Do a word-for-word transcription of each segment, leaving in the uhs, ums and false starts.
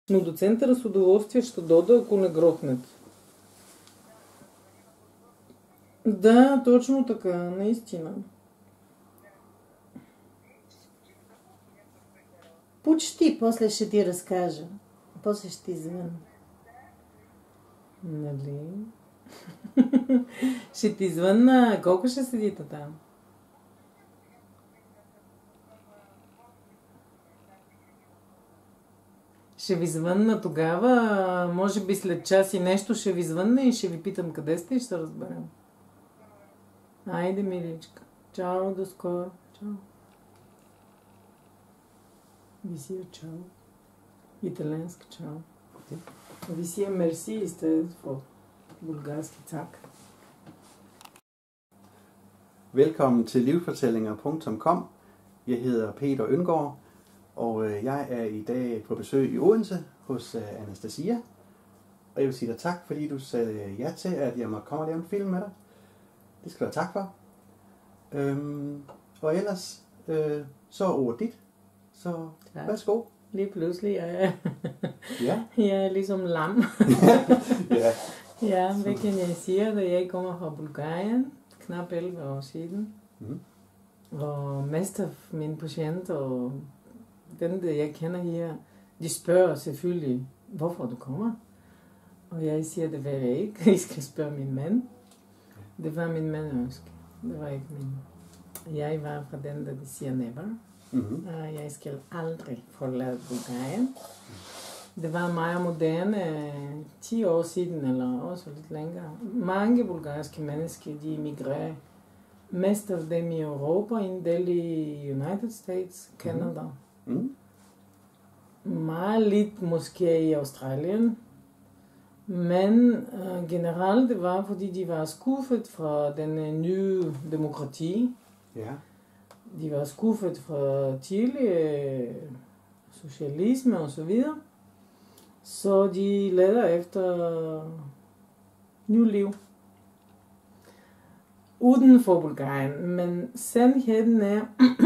Но до центъра с удоволствие ще дода, ако не грохнат. Да, точно така, наистина. Почти, после ще ти разкажа. После ще ти звънна. Нали? Ще ти звънна. Колко ще седите там? Ще ви звънна тогава. Може би след час и нещо ще ви звънна и ще ви питам къде сте и ще разберем. Айде, миличка. Чао, до скоро. Чао. Висия, чао. Италиански чао. Висия мерси i stedet for bulgarski tak. Velkommen til livsfortællinger punktum com. Jeg hedder Peter Øngård, og jeg er i dag på besøg i Odense hos Anastasia. Og jeg vil sige dig tak, fordi du sagde ja til, at jeg må komme og lave en film med dig. Det skal du have tak for. Øhm, og ellers, øh, så er ordet dit. Så tak. Værsgo. Lige pludselig er jeg, ja. jeg er ligesom lam. ja. Ja, hvad kan jeg sige, at jeg kommer fra Bulgarien, knap elleve år siden. Mm. Og mest af mine patienter og dem, der jeg kender her, de spørger selvfølgelig, hvorfor du kommer. Og jeg siger, det ved jeg ikke. Jeg skal spørge min mand. Det var min mand ønske. Det var ikke min. Jeg var fra den, der de siger never. Mm-hmm. Jeg skal aldrig forlade Bulgarien. Det var meget moderne, ti år siden, eller også lidt længere. Mange bulgarske mennesker, de emigrerer. Mest af dem i Europa, en del i United States, Canada. Mm-hmm. Meget lidt måske i Australien. Men uh, generelt det var, fordi de var skuffet fra den nye demokrati. Ja. De var skuffet fra tidligere socialisme og så videre. Så de leder efter nyt liv. Uden for Bulgarien. Men sandheden er,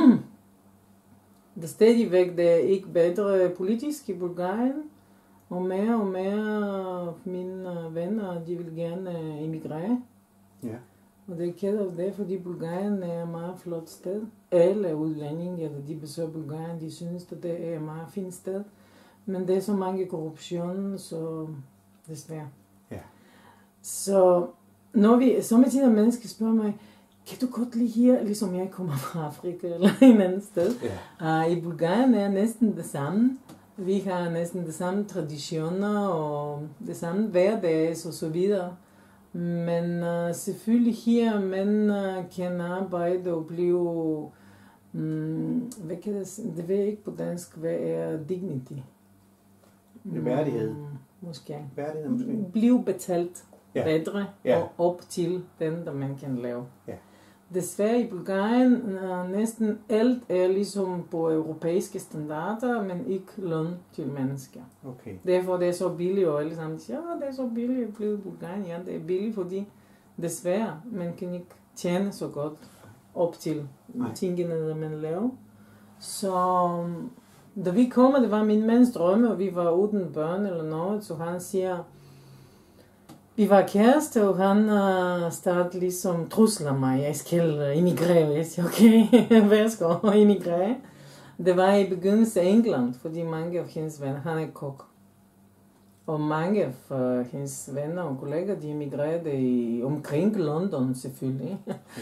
det stadigvæk det er ikke bedre politisk i Bulgarien. Og mere og mere mine venner, de vil gerne emigrere. Ja. Og det er ked af det, fordi Bulgarien er et meget flot sted. Alle udlændinge, eller de besøger Bulgarien, de synes, at det er et meget fint sted. Men det er så mange korruption, så desværre. Ja. Så når vi, samtidig mennesker spørger mig, kan du godt lide her, ligesom jeg kommer fra Afrika eller en anden sted? Ja. Uh, I Bulgarien er næsten det samme. Vi har næsten det samme traditioner og det samme hverdags og så videre. Men uh, selvfølgelig her, man uh, kan arbejde og blive, um, hvad kan det, det ved jeg ikke på dansk, hvad er dignity? Mm, værdighed. Måske. Værdighed måske. Blive betalt ja. bedre ja. og op til den, der man kan lave. Ja. Desværre i Bulgarien, uh, næsten alt er ligesom på europæiske standarder, men ikke løn til mennesker. Okay. Derfor det er så billigt, og alle sammen siger, ja, det er så billigt at blive i Bulgarien. Ja, det er billigt, fordi desværre, man kan ikke tjene så godt op til Nej. tingene, der man laver. Så da vi kommer, det var min mands drømme, og vi var uden børn eller noget, så han siger, vi var kæreste, og han uh, startede ligesom trusler mig, jeg skal emigrere. Jeg siger, okay, værsgo, emigrere. Det var i begyndelsen af England, fordi mange af hendes venner, han er kok. Og mange af uh, hendes venner og kolleger, de emigrerede i, omkring London selvfølgelig.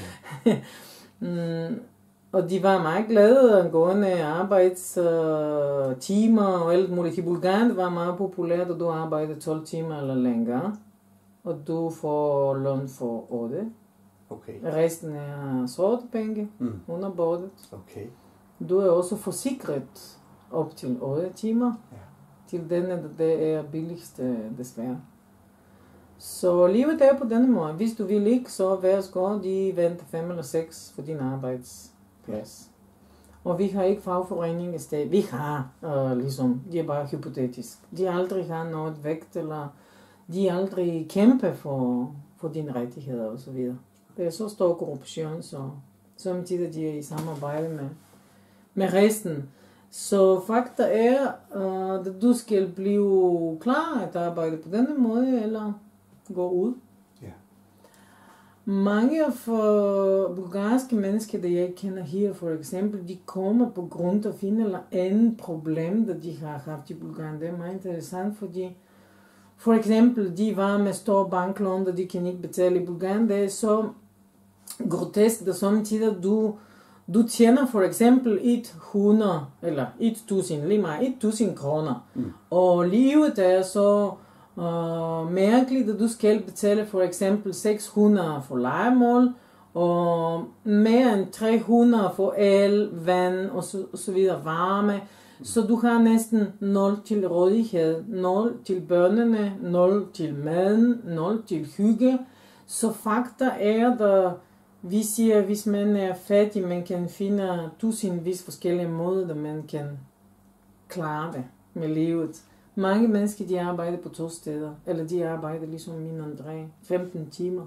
mm, og de var meget glade angående arbejdstimer og alt muligt. I Bulgarien det var meget populært, at du arbejdede tolv timer eller længere. Og du får løn for otte. Okay. Resten er sorte penge mm. under bordet. Okay. Du er også forsikret op til otte timer. Ja. Til denne, det er billigste desværre. Så livet er på denne måde. Hvis du vil ikke, så værsgo, de venter fem eller seks for din arbejdsplads. Og vi har ikke fagforening i stedet. Vi har, uh, ligesom, de er bare hypotetisk. De aldrig har noget vægt, eller de aldrig kæmper for, for dine rettigheder og så videre. Det er så stor korruption, så samtidig de er i samarbejde med, med resten. Så fakta er, uh, at du skal blive klar at arbejde på denne måde, eller gå ud. Ja. Mange af uh, bulgarske mennesker, der jeg kender her, for eksempel, de kommer på grund af en eller anden problem, der de har haft i Bulgarien. Det er meget interessant, fordi for eksempel, de var med store banklån, og de kan ikke betale i Bulgarien. Det er så grotesk, at samtidig du Du tjener for eksempel hundrede eller tusind, lige meget tusind kroner. Mm. Og livet er så uh, mærkeligt, at du skal betale for eksempel seks hundrede for lejemål, og mere end tre hundrede for el, vand og så, og så videre, varme. Mm. Så du har næsten nul til rådighed, nul til børnene, nul til maden, nul til hygge. Så fakta er, der vi siger, at hvis man er fattig, man kan finde tusindvis forskellige måder, der man kan klare det med livet. Mange mennesker, de arbejder på to steder, eller de arbejder ligesom min André, femten timer.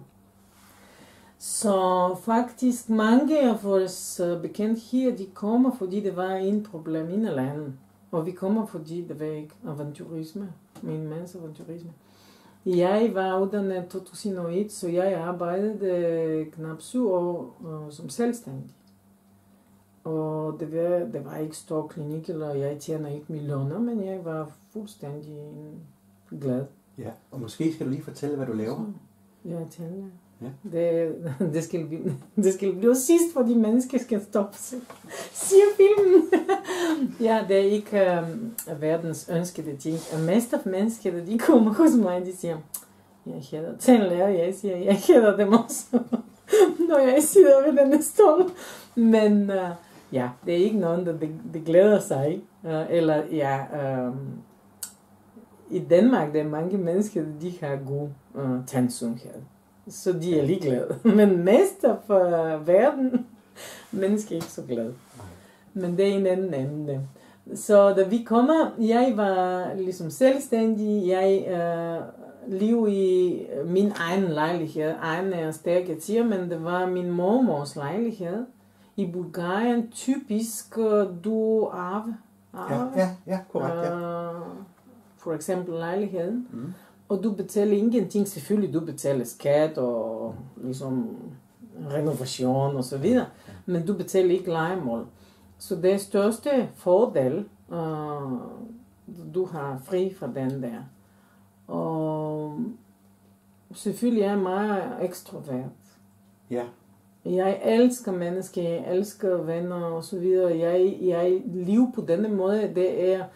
Så faktisk mange af vores bekendte her, de kommer, fordi det var en problem i landet. Og vi kommer, fordi det var ikke aventurisme, min mands aventurisme. Jeg var uddannet to tusind og et, så jeg arbejdede knap syv år uh, som selvstændig. Og det var, det var ikke stor klinik, eller jeg tjener ikke millioner, men jeg var fuldstændig glad. Ja, og måske skal du lige fortælle, hvad du laver. Så, jeg er tandlæge. Ja. Det, det, skal blive, det skal blive sidst, for de mennesker skal stoppe sig. Siger filmen. Ja, det er ikke um, verdens ønskede ting. Mest af mennesker, der de kommer hos mig, de siger, jeg hedder tandlæger, jeg siger, jeg hedder dem også, når jeg sidder ved denne stol. Men uh, ja, det er ikke nogen, der det, det glæder sig. Uh, eller ja, um, i Danmark, der er mange mennesker, de har god uh, tandsundhed. Så de er ligeglade. Men mest af uh, verden, mennesker er ikke så glade. Men det er en anden emne. Så da vi kommer, jeg var ligesom selvstændig, jeg uh, lever i min egen lejlighed. Egen er stærk at sige, men det var min mormors lejlighed. I Bulgarien typisk du arve. arve. Ja, ja, ja, korrekt, ja. Uh, for eksempel lejligheden. Mm. Og du betaler ingenting, selvfølgelig du betaler skat og ligesom renovation og så videre, men du betaler ikke lejemål. Så det største fordel, uh, du har fri fra den der. Og selvfølgelig er jeg meget ekstrovert. Ja. Jeg elsker mennesker, jeg elsker venner og så videre. Jeg, jeg lever på denne måde, det er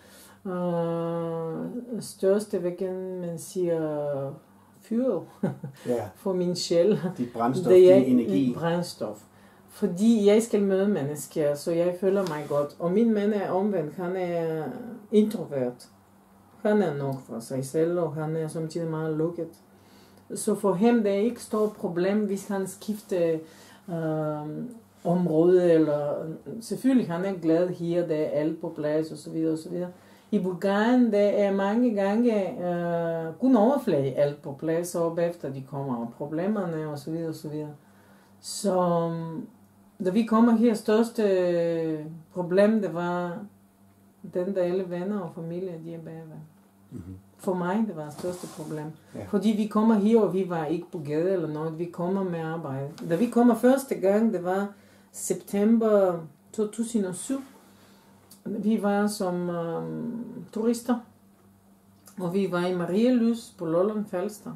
Uh, største, hvad kan man siger, fyr ja. for min sjæl. Dit brændstof, din energi. Brændstof. Fordi jeg skal møde mennesker, så jeg føler mig godt. Og min mand er omvendt, han er introvert. Han er nok for sig selv, og han er samtidig meget lukket. Så for ham det er ikke et stort problem, hvis han skifter uh, område, eller selvfølgelig han er glad her, der er alt på plads, og så videre, og så videre. I Bulgarien, der er mange gange uh, kun overflade alt på plads, og bagefter de kommer og problemerne, og så videre, og så videre. Så da vi kommer her, største problem, det var den, der alle venner og familie, de er bagved. Mm-hmm. For mig, det var det største problem. Ja. Fordi vi kommer her, og vi var ikke på gade eller noget, vi kommer med arbejde. Da vi kommer første gang, det var september to tusind og syv. Vi var som um, turister, og vi var i Marielys på Lolland Falster.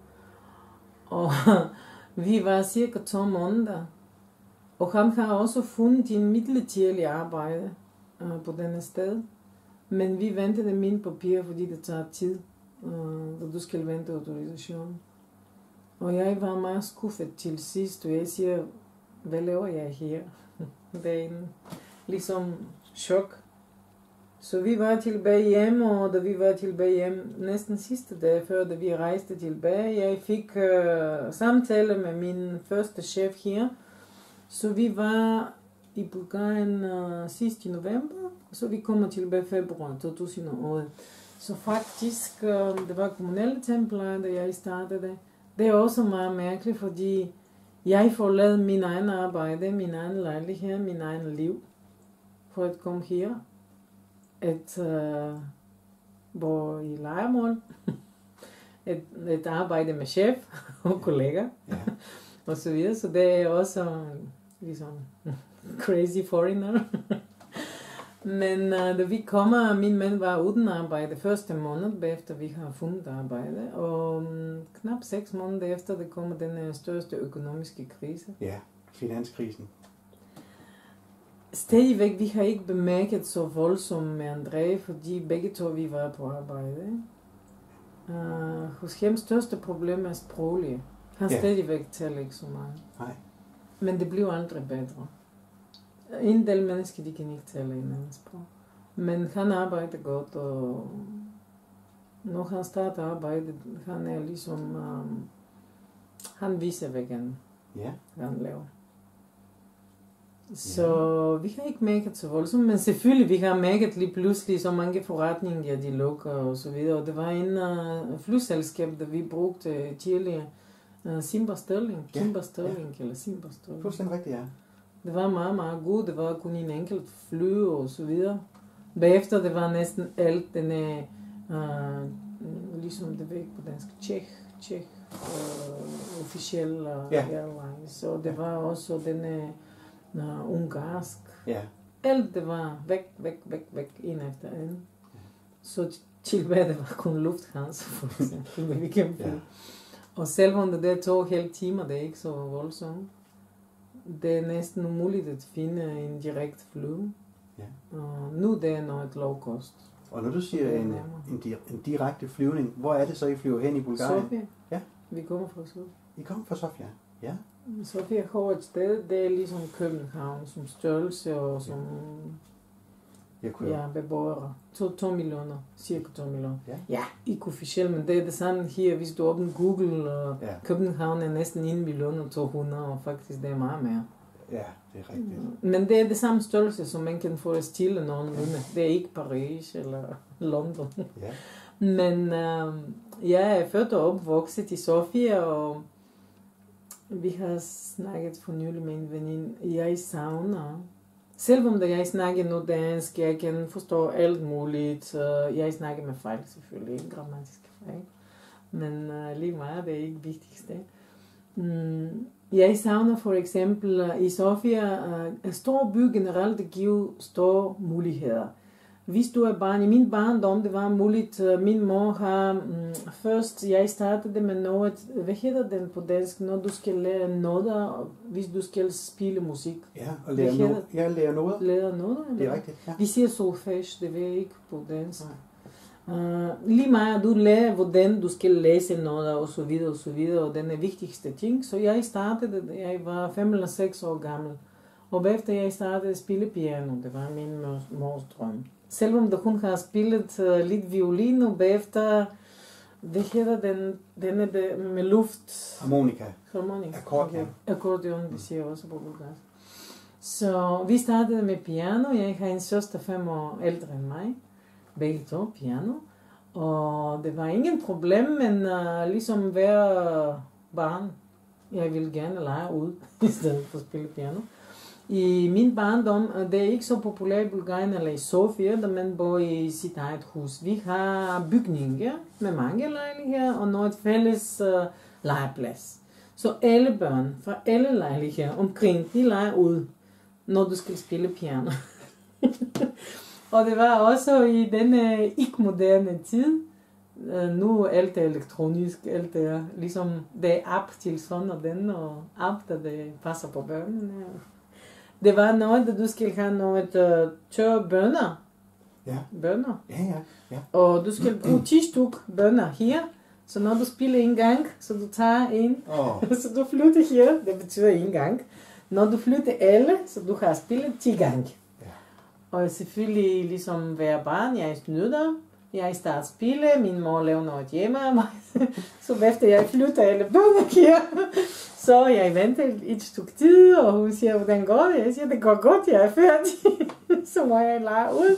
Og vi var cirka to måneder. Og han har også fundet en midlertidig arbejde uh, på denne sted. Men vi ventede mine papirer, fordi det tager tid, uh, og du skal vente autorisation. Og jeg var meget skuffet til sidst, og jeg siger, hvad laver jeg her? Det er en, ligesom chok. Så vi var tilbage hjem, og da vi var tilbage hjem næsten sidste dag, før da vi rejste tilbage, jeg fik uh, samtale med min første chef her. Så vi var i Bulgarien uh, sidst i november, så vi kommer tilbage i februar to tusind og otte. Så faktisk, uh, det var kommunale templer, da jeg startede. Det er også meget mærkeligt, fordi jeg får lavet min egen arbejde, min egen lejlighed, min egen liv, for at komme her. at uh, hvor i lejermål, et, et arbejde med chef og kolleger, ja. og så videre. Så det er også ligesom crazy foreigner. Men uh, da vi kommer, min mand var uden arbejde første måned, bagefter vi har fundet arbejde, og um, knap seks måneder efter, det kommer den største økonomiske krise. Ja, finanskrisen. Stadigvæk, vi har ikke bemærket så voldsomt med André, fordi begge to vi var på arbejde. Uh, hos ham største problem er sproglige. Han ja. stadigvæk taler ikke så meget. Nej. Men det bliver aldrig bedre. En del mennesker, de kan ikke tale en anden sprog. Men han arbejder godt, og når han starter arbejdet, han er ligesom, um, han viser, hvad han, ja. han laver. Så ja. vi har ikke mærket så voldsomt, men selvfølgelig, vi har mærket lige pludselig så mange forretninger, de lukker og så videre. Og det var en uh, flyselskab, der vi brugte tidligere, uh, Simba Sterling, ja. Simba Sterling ja. eller Simba Sterling. Fuldstændig rigtigt, ja. Det var meget, meget godt. Det var kun en enkelt fly og så videre. Bagefter det var næsten alt denne, uh, ligesom det var ikke på dansk, tjek, tjek, uh, officiel uh, ja. airlines. Så det var også denne uh, ungarsk. Ja. Alt det var væk, væk, væk, væk, en efter en. Så tilbage det var kun Lufthansa for eksempel. Vi kan ja. Og selvom det der tog hele timer, det er ikke så voldsomt. Det er næsten umuligt at finde en direkte fly. Ja. Og nu det er noget low cost. Og når du siger en, en, en direkte flyvning, hvor er det så, I flyver hen i Bulgarien? Sofia. Ja. Vi kommer fra Sofia. I kommer fra Sofia? Ja. Sofia har et sted, det er ligesom København, som størrelse og som ja. ja, beboere. To, to millioner, cirka to millioner. Ja. ja, ikke officielt, men det er det samme her, hvis du åbner Google, og ja. København er næsten en million og to hundrede, og faktisk det er meget mere. Ja, det er rigtigt. Men det er det samme størrelse, som man kan forestille nogenlunde. Det er ikke Paris eller London. Ja. Men øh, jeg er født og opvokset i Sofia, og vi har snakket for nylig med en veninde. Jeg savner, selvom da jeg snakker nu dansk, jeg kan forstå alt muligt. Jeg snakker med fejl selvfølgelig, ikke grammatiske fejl. Men uh, lige meget, det er ikke vigtigste. Mm, jeg savner for eksempel uh, i Sofia, uh, stor by generelt, det giver store muligheder. Hvis du er barn, i min barndom, det var muligt, uh, min mor har, um, først jeg startede med noget, hvad hedder den på dansk, når du skal lære noder, hvis du skal spille musik. Ja, og lære noder. Ja, lære noder. Lære noder, det er rigtigt, ja. Vi siger solfege, det ved jeg ikke på dansk. Uh, lige meget, du lærer, hvordan du skal læse noder, og så videre, og så videre, og den er vigtigste ting. Så jeg startede, jeg var fem eller seks år gammel, og bagefter jeg startede at spille piano, det var min mors drøm. Selvom hun har spillet uh, lidt violin, og bagefter, hvad hedder den, den er med luft? Harmonika. Harmonika. Akkordeon. Akkordeon, vi siger også på bulgarsk. Så vi startede med piano, jeg har en søster fem år ældre end mig, begge to piano, og det var ingen problem, men uh, ligesom hver barn, jeg ville gerne lege ud, i stedet for at spille piano. I min barndom, det er ikke så populært i Bulgarien eller i Sofia, da man bor i sit eget hus. Vi har bygninger med mange lejligheder og noget fælles uh, legeplads. Så alle børn fra alle lejligheder omkring, de leger ud, når du skal spille piano. Og det var også i denne ikke-moderne tid. Uh, nu er alt elektronisk, alt er ligesom, det er app til sådan og den, og app, der det passer på børnene. Det var noget, at du skal have noget uh, tørre bønner. Ja. Bønner. Ja, ja, ja. Og du skal bruge ti styk bønner her. Så når du spiller en gang, så du tager en, oh. så du flytter her, det betyder en gang. Når du flytter alle, så du har spillet ti gange. Ja. Og selvfølgelig ligesom hver barn, jeg snyder. Jeg starter spille, min mor laver noget hjemme af mig. Så efter jeg flytter alle bønner her, så jeg venter et stykke tid, og hun siger, hvordan går det? Jeg siger, det går godt, jeg er færdig. Så må jeg lege ud.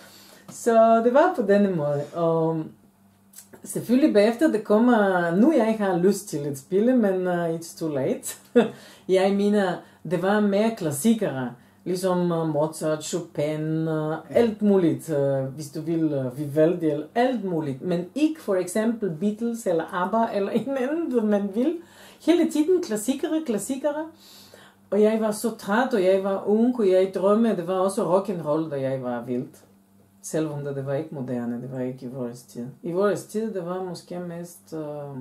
Så det var på denne måde. Og selvfølgelig bagefter, det kommer, nu jeg ikke har lyst til at spille, men uh, it's too late. Jeg mener, det var mere klassikere. Ligesom uh, Mozart, Chopin, uh, alt muligt, uh, hvis du vil, uh, Vivaldi, eller alt muligt. Men ikke for eksempel Beatles eller ABBA eller en anden, man vil. Hele tiden klassikere, klassikere. Og jeg var så træt, og jeg var ung, og jeg drømme. Det var også rock and roll, da jeg var vildt. Selvom det var ikke moderne, det var ikke i vores tid. I vores tid, det var måske mest, uh,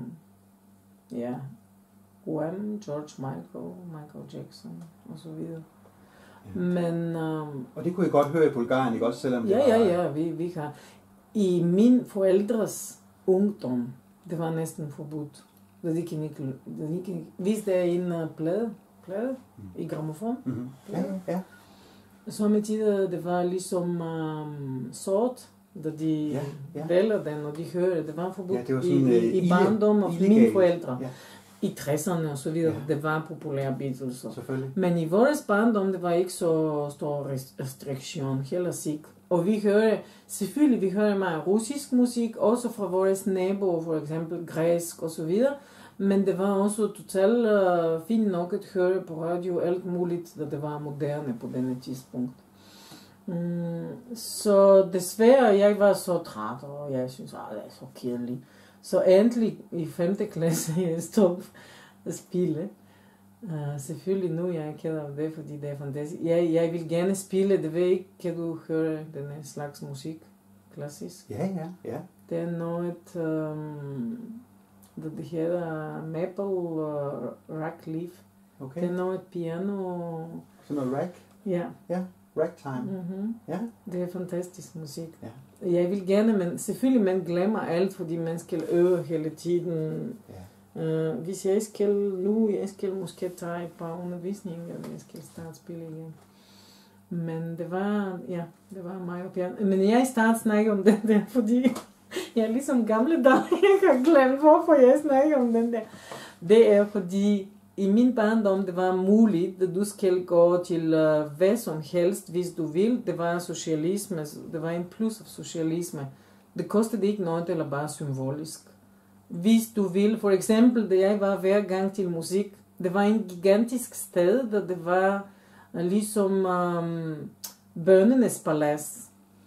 ja, Wham, George Michael, Michael Jackson og så videre. Ja. Men, um, og det kunne jeg godt høre i Bulgarien, ikke også, selvom ja, det var... Ja, ja, vi, vi har. I min forældres ungdom, det var næsten forbudt. Det er ikke, det ikke, hvis det er en uh, plade, plade mm. i gramofon, mm-hmm. ja, ja. Så med tider, det var ligesom um, sort, da de ja, ja. vælger den, og de hører det. Det var forbudt ja, det var sådan, i, i, i barndom af mine forældre. Ja. I tresserne og så videre, ja. Det var populære Beatles. Men i vores barndom, det var ikke så stor restriktion, heller ikke. Og vi hører, selvfølgelig vi hører meget russisk musik, også fra vores naboer, for eksempel græsk og så videre. Men det var også totalt uh, fint nok at høre på radio alt muligt, da det var moderne på denne tidspunkt. Mm, så desværre, jeg var så træt, og jeg synes, at det er så kedeligt. Så endelig i femte klasse, jeg stod at spille. Uh, selvfølgelig nu jeg er ked af det, fordi det er fantastisk. Jeg, jeg vil gerne spille, det ved ikke, kan du høre denne slags musik, klassisk? Ja, ja, ja. Det er noget... Um, det hedder Maple uh, Rack Leaf. Okay. Det er noget piano. Sådan noget rack? Ja. Ja, ragtime. Mm-hmm. Ja. Det er fantastisk musik. Ja. Jeg vil gerne, men selvfølgelig man glemmer alt, fordi man skal øve hele tiden. Ja. Uh, hvis jeg skal nu, jeg skal måske tage et par undervisninger, jeg skal starte spille igen. Men det var, ja, det var mig og piano. Men jeg starter snakke om det der, fordi... Jeg er ligesom gamle dage, jeg har glemt, hvorfor jeg snakker om den der. Det er fordi, i min barndom, det var muligt, at du skal gå til uh, hvad som helst, hvis du vil. Det var socialisme, det var en plus af socialisme. Det kostede ikke noget, eller bare symbolisk. Hvis du vil, for eksempel, da jeg var hver gang til musik, det var en gigantisk sted, da det var uh, ligesom um, Bøndernes Palads.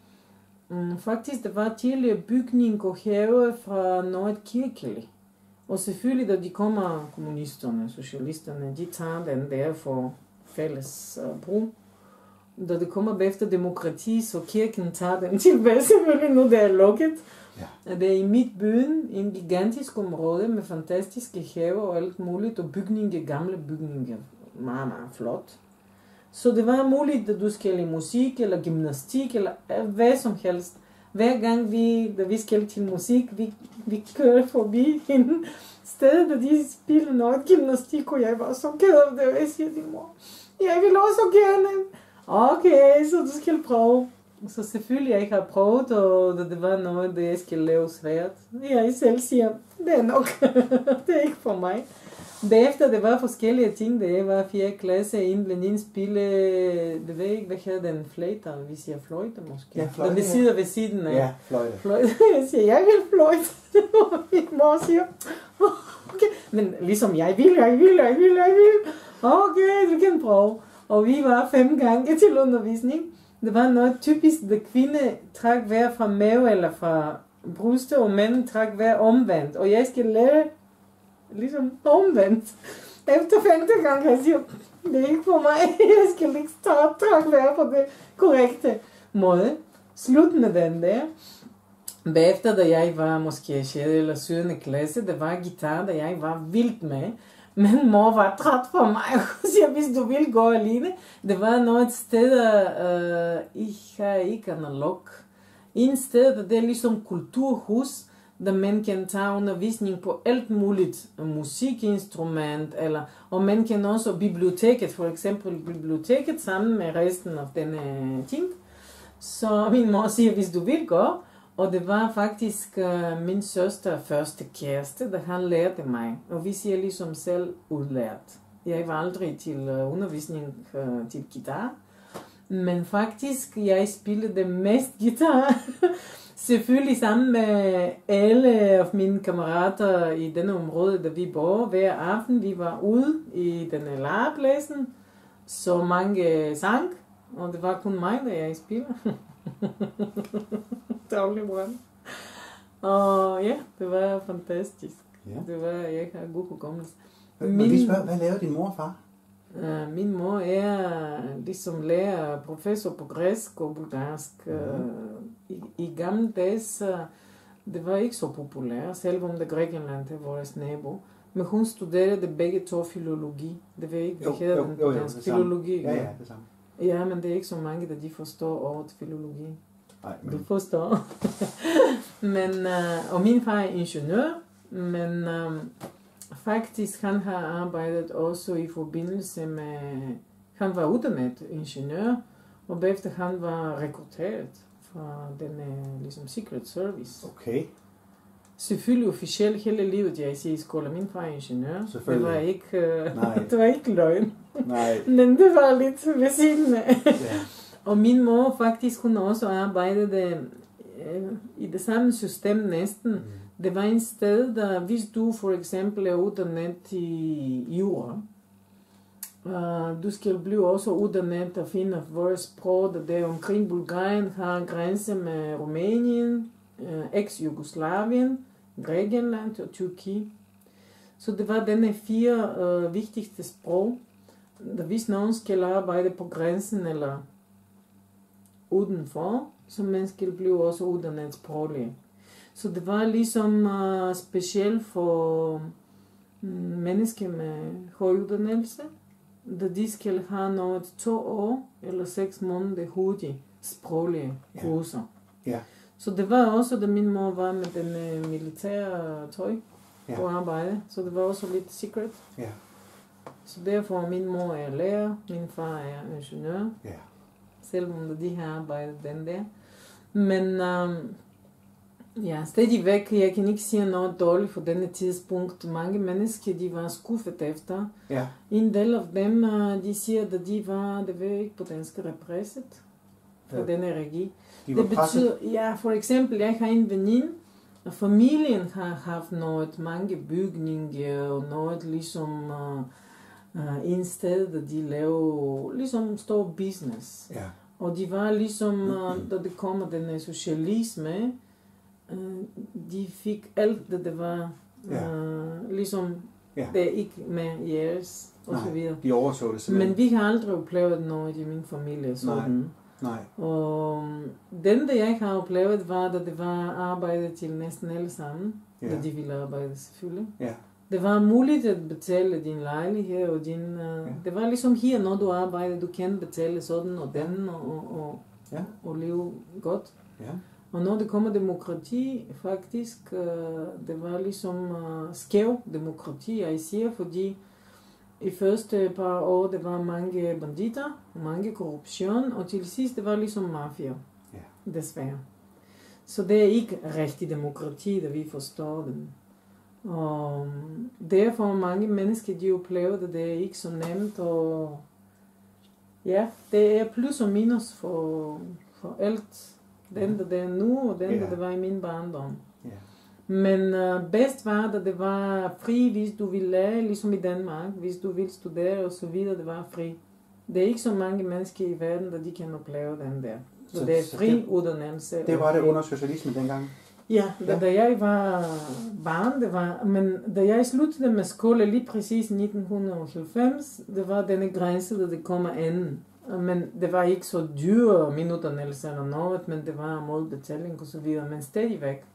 Mm, faktisk, det var tidligere bygning og have fra noget kirkeligt. Og selvfølgelig, da de kommer, kommunisterne, socialisterne, de tager den der for fælles uh, brug. Da det kommer efter demokrati, så kirken tager den tilbage, selvfølgelig nu det er lukket. Ja. Det er i midt byen, en gigantisk område med fantastiske haver og alt muligt, og bygninger, gamle bygninger, meget, meget flot. Så det var muligt, at du skal i musik, eller gymnastik, eller hvad som helst. Hver gang vi, da vi skal til musik, vi, vi kører forbi en sted, da de spiller noget gymnastik, og jeg var så ked af det, og jeg siger til mor, jeg vil også gerne. Okay, så du skal prøve. Så selvfølgelig, jeg ikke har prøvet, og da det var noget, det jeg skal lave svært. Jeg selv siger, det er nok, det er ikke for mig. Derefter, det var forskellige ting, da jeg var i fjerde klasse, en blandt andet spille, det ved jeg ikke, hvad hedder den, fløjte, vi siger fløjte måske. Ja, fløjte. Den sidder ved siden af. Ja, fløjte. fløjte. Jeg siger, jeg vil fløjte. Min mor siger, okay. Men ligesom, jeg vil, jeg vil, jeg vil, jeg vil. Okay, du kan prøve. Og vi var fem gange til undervisning. Det var noget typisk, at kvinde trak hver fra mave eller fra bryste, og mænd trak hver omvendt. Og jeg skal lære ligesom omvendt. Efter femte gang, jeg siger, det er ikke for mig. Jeg skal ikke starte trak hver på det korrekte måde. Slut med den der. Bagefter, da jeg var måske sjette eller syvende klasse, det var guitar, da jeg var vildt med. Men mor var træt for mig, og siger, hvis du vil gå alene. Det var noget sted, uh, jeg har ikke analog. En sted, det er ligesom kulturhus, der man kan tage undervisning på alt muligt musikinstrument, eller, og man kan også biblioteket, for eksempel biblioteket, sammen med resten af denne ting. Så min mor siger, hvis du vil gå, og det var faktisk uh, min søster første kæreste, der han lærte mig, og vi siger ligesom selv udlært. Jeg var aldrig til uh, undervisning uh, til guitar, men faktisk jeg spillede det mest guitar. Selvfølgelig sammen med alle af mine kammerater i denne område, der vi bor hver aften. Vi var ude i denne legepladsen, så mange sang, og det var kun mig, da jeg spiller. Daglig brand. Og ja, det var fantastisk. Ja. Det var, jeg har god hukommelse. Men vi spørger, hvad laver din mor og far? Uh, min mor er ligesom lærer, professor på græsk og bulgarsk. Mm. Uh, i, I gamle dage, så det var ikke så populært, selvom det Grækenland er vores nabo. Men hun studerede begge to filologi. Det ved ikke, hvad hedder den på dansk? Filologi. Ja, ja, det samme. Ja, men det er ikke så mange, der de forstår ordet filologi. Nej, men... Du forstår. men, uh, og min far er ingeniør, men um, faktisk han har arbejdet også i forbindelse med... Han var uddannet ingeniør, og bagefter han var rekrutteret fra den ligesom Secret Service. Okay. Selvfølgelig officielt hele livet, jeg siger i skole. Min far er ingeniør. Det var ikke, uh, det var ikke løgn. Nej. Men det var lidt ved siden af. Ja. Og min mor faktisk, hun også arbejdede uh, i det samme system næsten. Mm. Det var en sted, der hvis du for eksempel er uddannet i jura, uh, du skal blive også uddannet at finde vores sprog, der der omkring Bulgarien har grænse med Rumænien, uh, eks-Jugoslavien, Grækenland og Tyrkiet. Så det var denne fire uh, vigtigste sprog, der hvis nogen skal arbejde på grænsen eller udenfor, så man skal blive også uddannet sproglig. Så det var ligesom uh, specielt for um, mennesker med høj uddannelse, da de skal have noget to år eller seks måneder hurtigt sproglige kurser. Ja. Ja. Så det var også, da min mor var med den uh, militære tøj ja. På arbejde, så det var også lidt secret. Ja. Så derfor min mor er lærer, min far er ingeniør, ja. Selvom de har arbejdet den der. Men um, ja, stadigvæk, jeg kan ikke sige noget dårligt for denne tidspunkt. Mange mennesker, de var skuffet efter. Ja. En del af dem, de siger, at de var, det var ikke på dansk represset for ja. Denne regi. De det betyder, ja, for eksempel, jeg har en veninde, og familien har haft noget, mange bygninger og noget ligesom uh, uh, en sted, der de laver ligesom stor business. Ja. Og de var ligesom, uh, da det kommer den socialisme, uh, de fik alt, det det var uh, ja. Ligesom, ja. Det er ikke med jeres, og så videre. De overså det simpelthen. Men vi har aldrig oplevet noget i min familie sådan. Nej. Nej. Og den, der jeg har oplevet, var, da det var arbejde til næsten alle sammen, ja. Da de ville arbejde selvfølgelig. Ja. Det var muligt at betale din lejlighed, og din, uh, ja. Det var ligesom her, når du arbejder, du kan betale sådan og den, og, og, og, ja. Og leve godt. Ja. Og når det kommer demokrati, faktisk, uh, det var ligesom uh, skæv demokrati, jeg siger, fordi i første par år, det var mange banditter, mange korruption, og til sidst, det var ligesom mafia, ja. Desværre. Så det er ikke rigtig demokrati, da vi forstår den. Og derfor mange mennesker, de oplever det, det er ikke så nemt, og ja, det er plus og minus for, for alt. Den, der det er nu, og den, yeah. der det var i min barndom. Yeah. Men uh, bedst var, da det var fri, hvis du ville lære, ligesom i Danmark, hvis du ville studere og så videre, det var fri. Det er ikke så mange mennesker i verden, der de kan opleve den der. Så, så det er fri uddannelse. Det var det under socialismen dengang? Ja, da, ja. Da jeg var barn, det var, men da jeg sluttede med skole lige præcis i nitten halvfems, det var denne grænse, da det kommer anden. Men det var ikke så dyre min uddannelse eller noget, men det var mod betaling og så videre, men stadigvæk.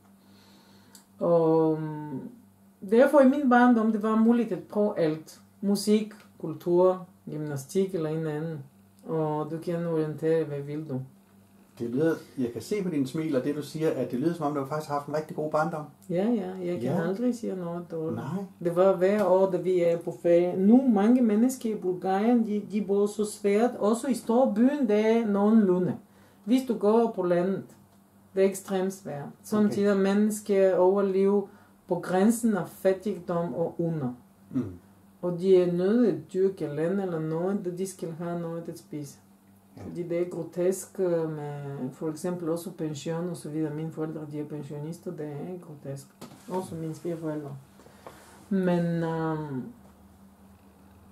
Og derfor i min barndom, det var muligt at prøve alt. Musik, kultur, gymnastik eller en anden. Og du kan orientere, hvad vil du. Det lyder, jeg kan se på din smil, og det du siger, at det lyder som om, du faktisk har haft en rigtig god barndom. Ja, ja, jeg kan ja. Aldrig sige noget dårligt. Nej. Det var hver år, da vi er på ferie. Nu mange mennesker i Bulgarien, de, de bor så svært. Også i store byen, det er nogenlunde. Hvis du går på landet, det er ekstremt svært. Samtidig okay. Mennesker overlever på grænsen af fattigdom og under. Mm. Og de er nødt til at dyrke land eller noget, da de skal have noget at spise. Ja. Fordi det er grotesk med for eksempel også pension og så videre. Mine forældre, de er pensionister, det er grotesk. Også mine svigerforældre. Men, um,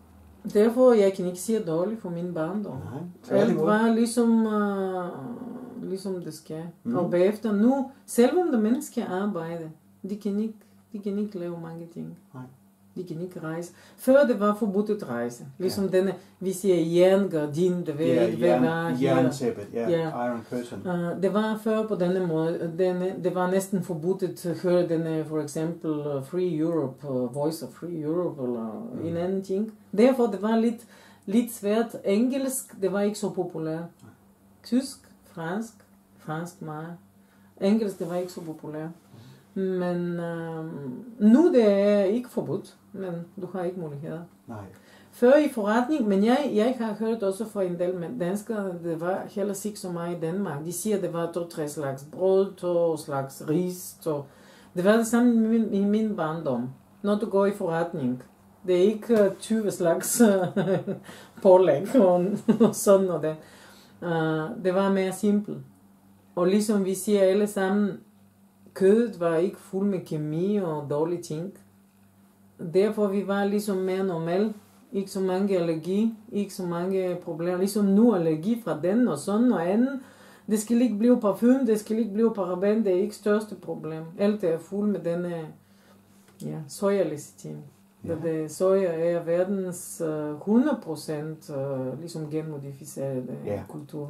Derfor jeg kan ikke sige dårligt for min barndom. Nej, alt var ligesom, uh, ligesom det skal. Mm. Og bagefter nu, selvom der mennesker arbejder, de kan ikke, de kan ikke lave mange ting. Nej. De kan ikke rejse. Før det var forbudt at rejse. Ligesom ja. denne, vi siger jerngardin, det ved ja, ikke, hvad var her. Jerntæppet, ja, yeah. Iron Curtain. Uh, det var før på denne måde. Denne, det var næsten forbudt at høre denne, for eksempel uh, Free Europe, uh, Voice of Free Europe, eller mm. en anden ting. Derfor det var lidt, lidt svært. Engelsk, det var ikke så populært. Tysk, fransk, fransk meget. Engelsk, det var ikke så populært. Men uh, nu det er ikke forbudt, men du har ikke muligheder. Nej. Før i forretning, men jeg, jeg har hørt også fra en del danskere, det var heller ikke så meget i Danmark. De siger, det var to-tre slags brød, to slags ris. To. Det var det samme i min, i min barndom. Når du går i forretning, det er ikke tyve slags pålæg og, og sådan noget. Uh, det var mere simpelt. Og ligesom vi siger alle sammen, kødet var ikke fuld med kemi og dårlige ting. Derfor vi var ligesom mere normal. Ikke så mange allergi, ikke så mange problemer. Ligesom nu allergi fra den og sådan og anden. Det skal ikke blive parfume, det skal ikke blive paraben, det er ikke største problem. Alt er fuld med denne ja, soja-lecitin. Ja. Det soja er verdens uh, hundrede procent uh, ligesom genmodificeret ja. kultur.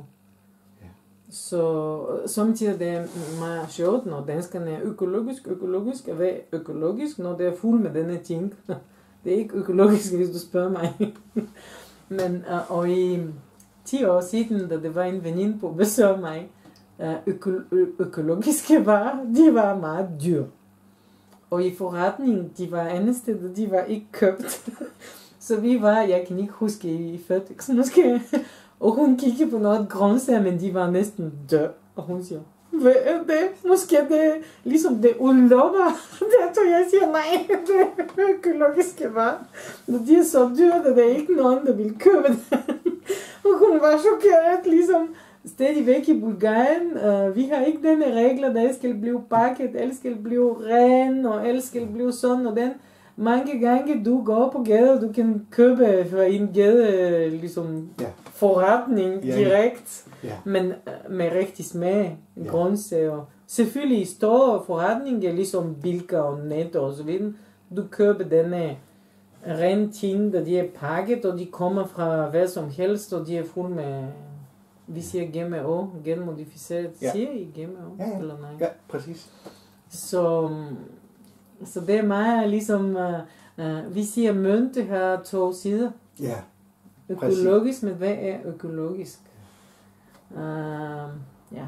Så samtidig det er meget sjovt, når danskerne er økologisk, økologisk, hvad er økologisk, når det er fuld med denne ting. Det er ikke økologisk, hvis du spørger mig. Men, uh, og i ti år siden, da det var en veninde på besøg mig, uh, øko- ø- økologiske varer, de var meget dyre. Og i forretningen, de var andet sted, de var ikke købt. Så vi var, jeg kan ikke huske, i Føtex måske. Og hun kiggede på noget grøntsager, men de var næsten døde. Og hun siger, hvad er det? Måske det er ligesom det ulovlige. Der tror jeg siger, nej, det er økologiske varer. Når de er så dyre, der er ikke nogen, der vil købe det. Og hun var chokeret, ligesom stadigvæk i Bulgarien. Uh, vi har ikke denne regler, der skal blive pakket, alt skal blive ren, og alt skal blive sådan og den. Mange gange du går på gaden, du kan købe fra en gade, ligesom ja. forretning ja, direkt, ja. men med rigtig smag, ja. grøntsager. Selvfølgelig i store forretninger, ligesom Bilka og Netto og så videre, du køber denne ren ting, der de er pakket, og de kommer fra hvad som helst, og de er fuld med, vi siger G M O, genmodificeret, ja. siger I G M O, ja, ja. eller nej? Ja, præcis. Så... Så det er meget ligesom, uh, uh, vi siger, mønte har to sider. Ja, økologisk, men hvad er økologisk? Uh, ja,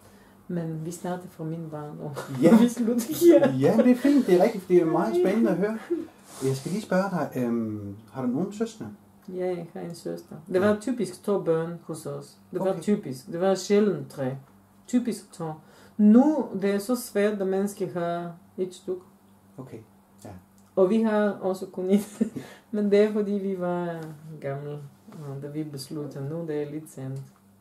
men vi starter fra min barndom. Ja. Vi slutter her. Ja, det er fint. Det er rigtigt. Det er meget spændende at høre. Jeg skal lige spørge dig, øhm, har du nogen søskende? Ja, jeg har en søster. Det var typisk to børn hos os. Det var okay. typisk. Det var sjældent tre. Typisk to. Nu det er så svært, at mennesker har et stykke. Okay, ja. Og vi har også kun et, men det er fordi vi var gamle, da vi besluttede, nu det er lidt sent.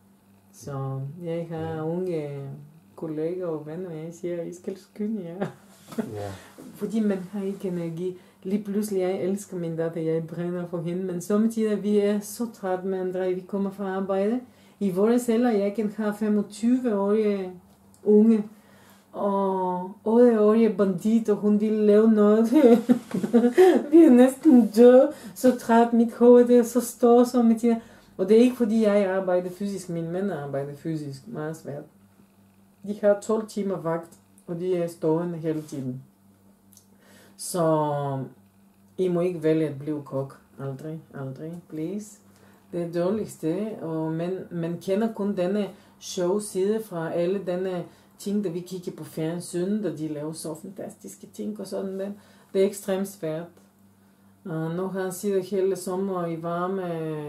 Så jeg har unge kolleger og venner, og jeg siger, I skal skynde jer. Ja. Fordi man har ikke energi. Lige pludselig, jeg elsker min datter, jeg brænder for hende, men samtidig vi er så træt med André, vi kommer fra arbejde. I vores alder, jeg kan have femogtyve-årige unge, og otte-årige bandit, og hun ville lave noget. Vi er næsten døde, så træt mit hoved, det er så stort, som jeg siger. Og det er ikke fordi, jeg arbejder fysisk, mine mænd arbejder fysisk, meget svært. De har tolv timer vagt, og de er stående hele tiden. Så I må ikke vælge at blive kok. Aldrig, aldrig, please. Det er det dårligste, og man, man kender kun denne show side fra alle denne ting, der vi kigger på fjernsyn, der de laver så fantastiske ting og sådan der. Det er ekstremt svært. Uh, nu har han siddet hele sommer i varme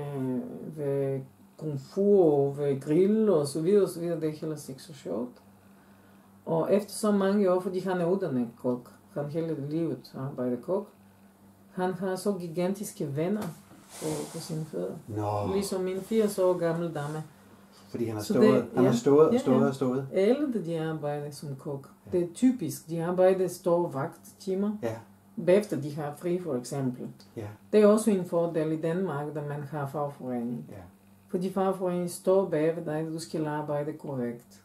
ved komfur, ved grill og så videre og så videre. Det er heller ikke så sjovt. Og efter så mange år, fordi han er uddannet kok, han hele livet arbejder kok, han har så gigantiske venner på, på sine fødder. No. Ligesom en firs år gammel dame. Fordi han har stået, det, han ja, har stået og stået ja, ja. og stået. Alle de arbejder som kok. Ja. Det er typisk. De arbejder store vagttimer. Ja. bagefter de har fri for eksempel. Ja. Det er også en fordel i Danmark, da man har fagforening. Ja. Fordi fagforeningen står bag ved dig, at du skal arbejde korrekt.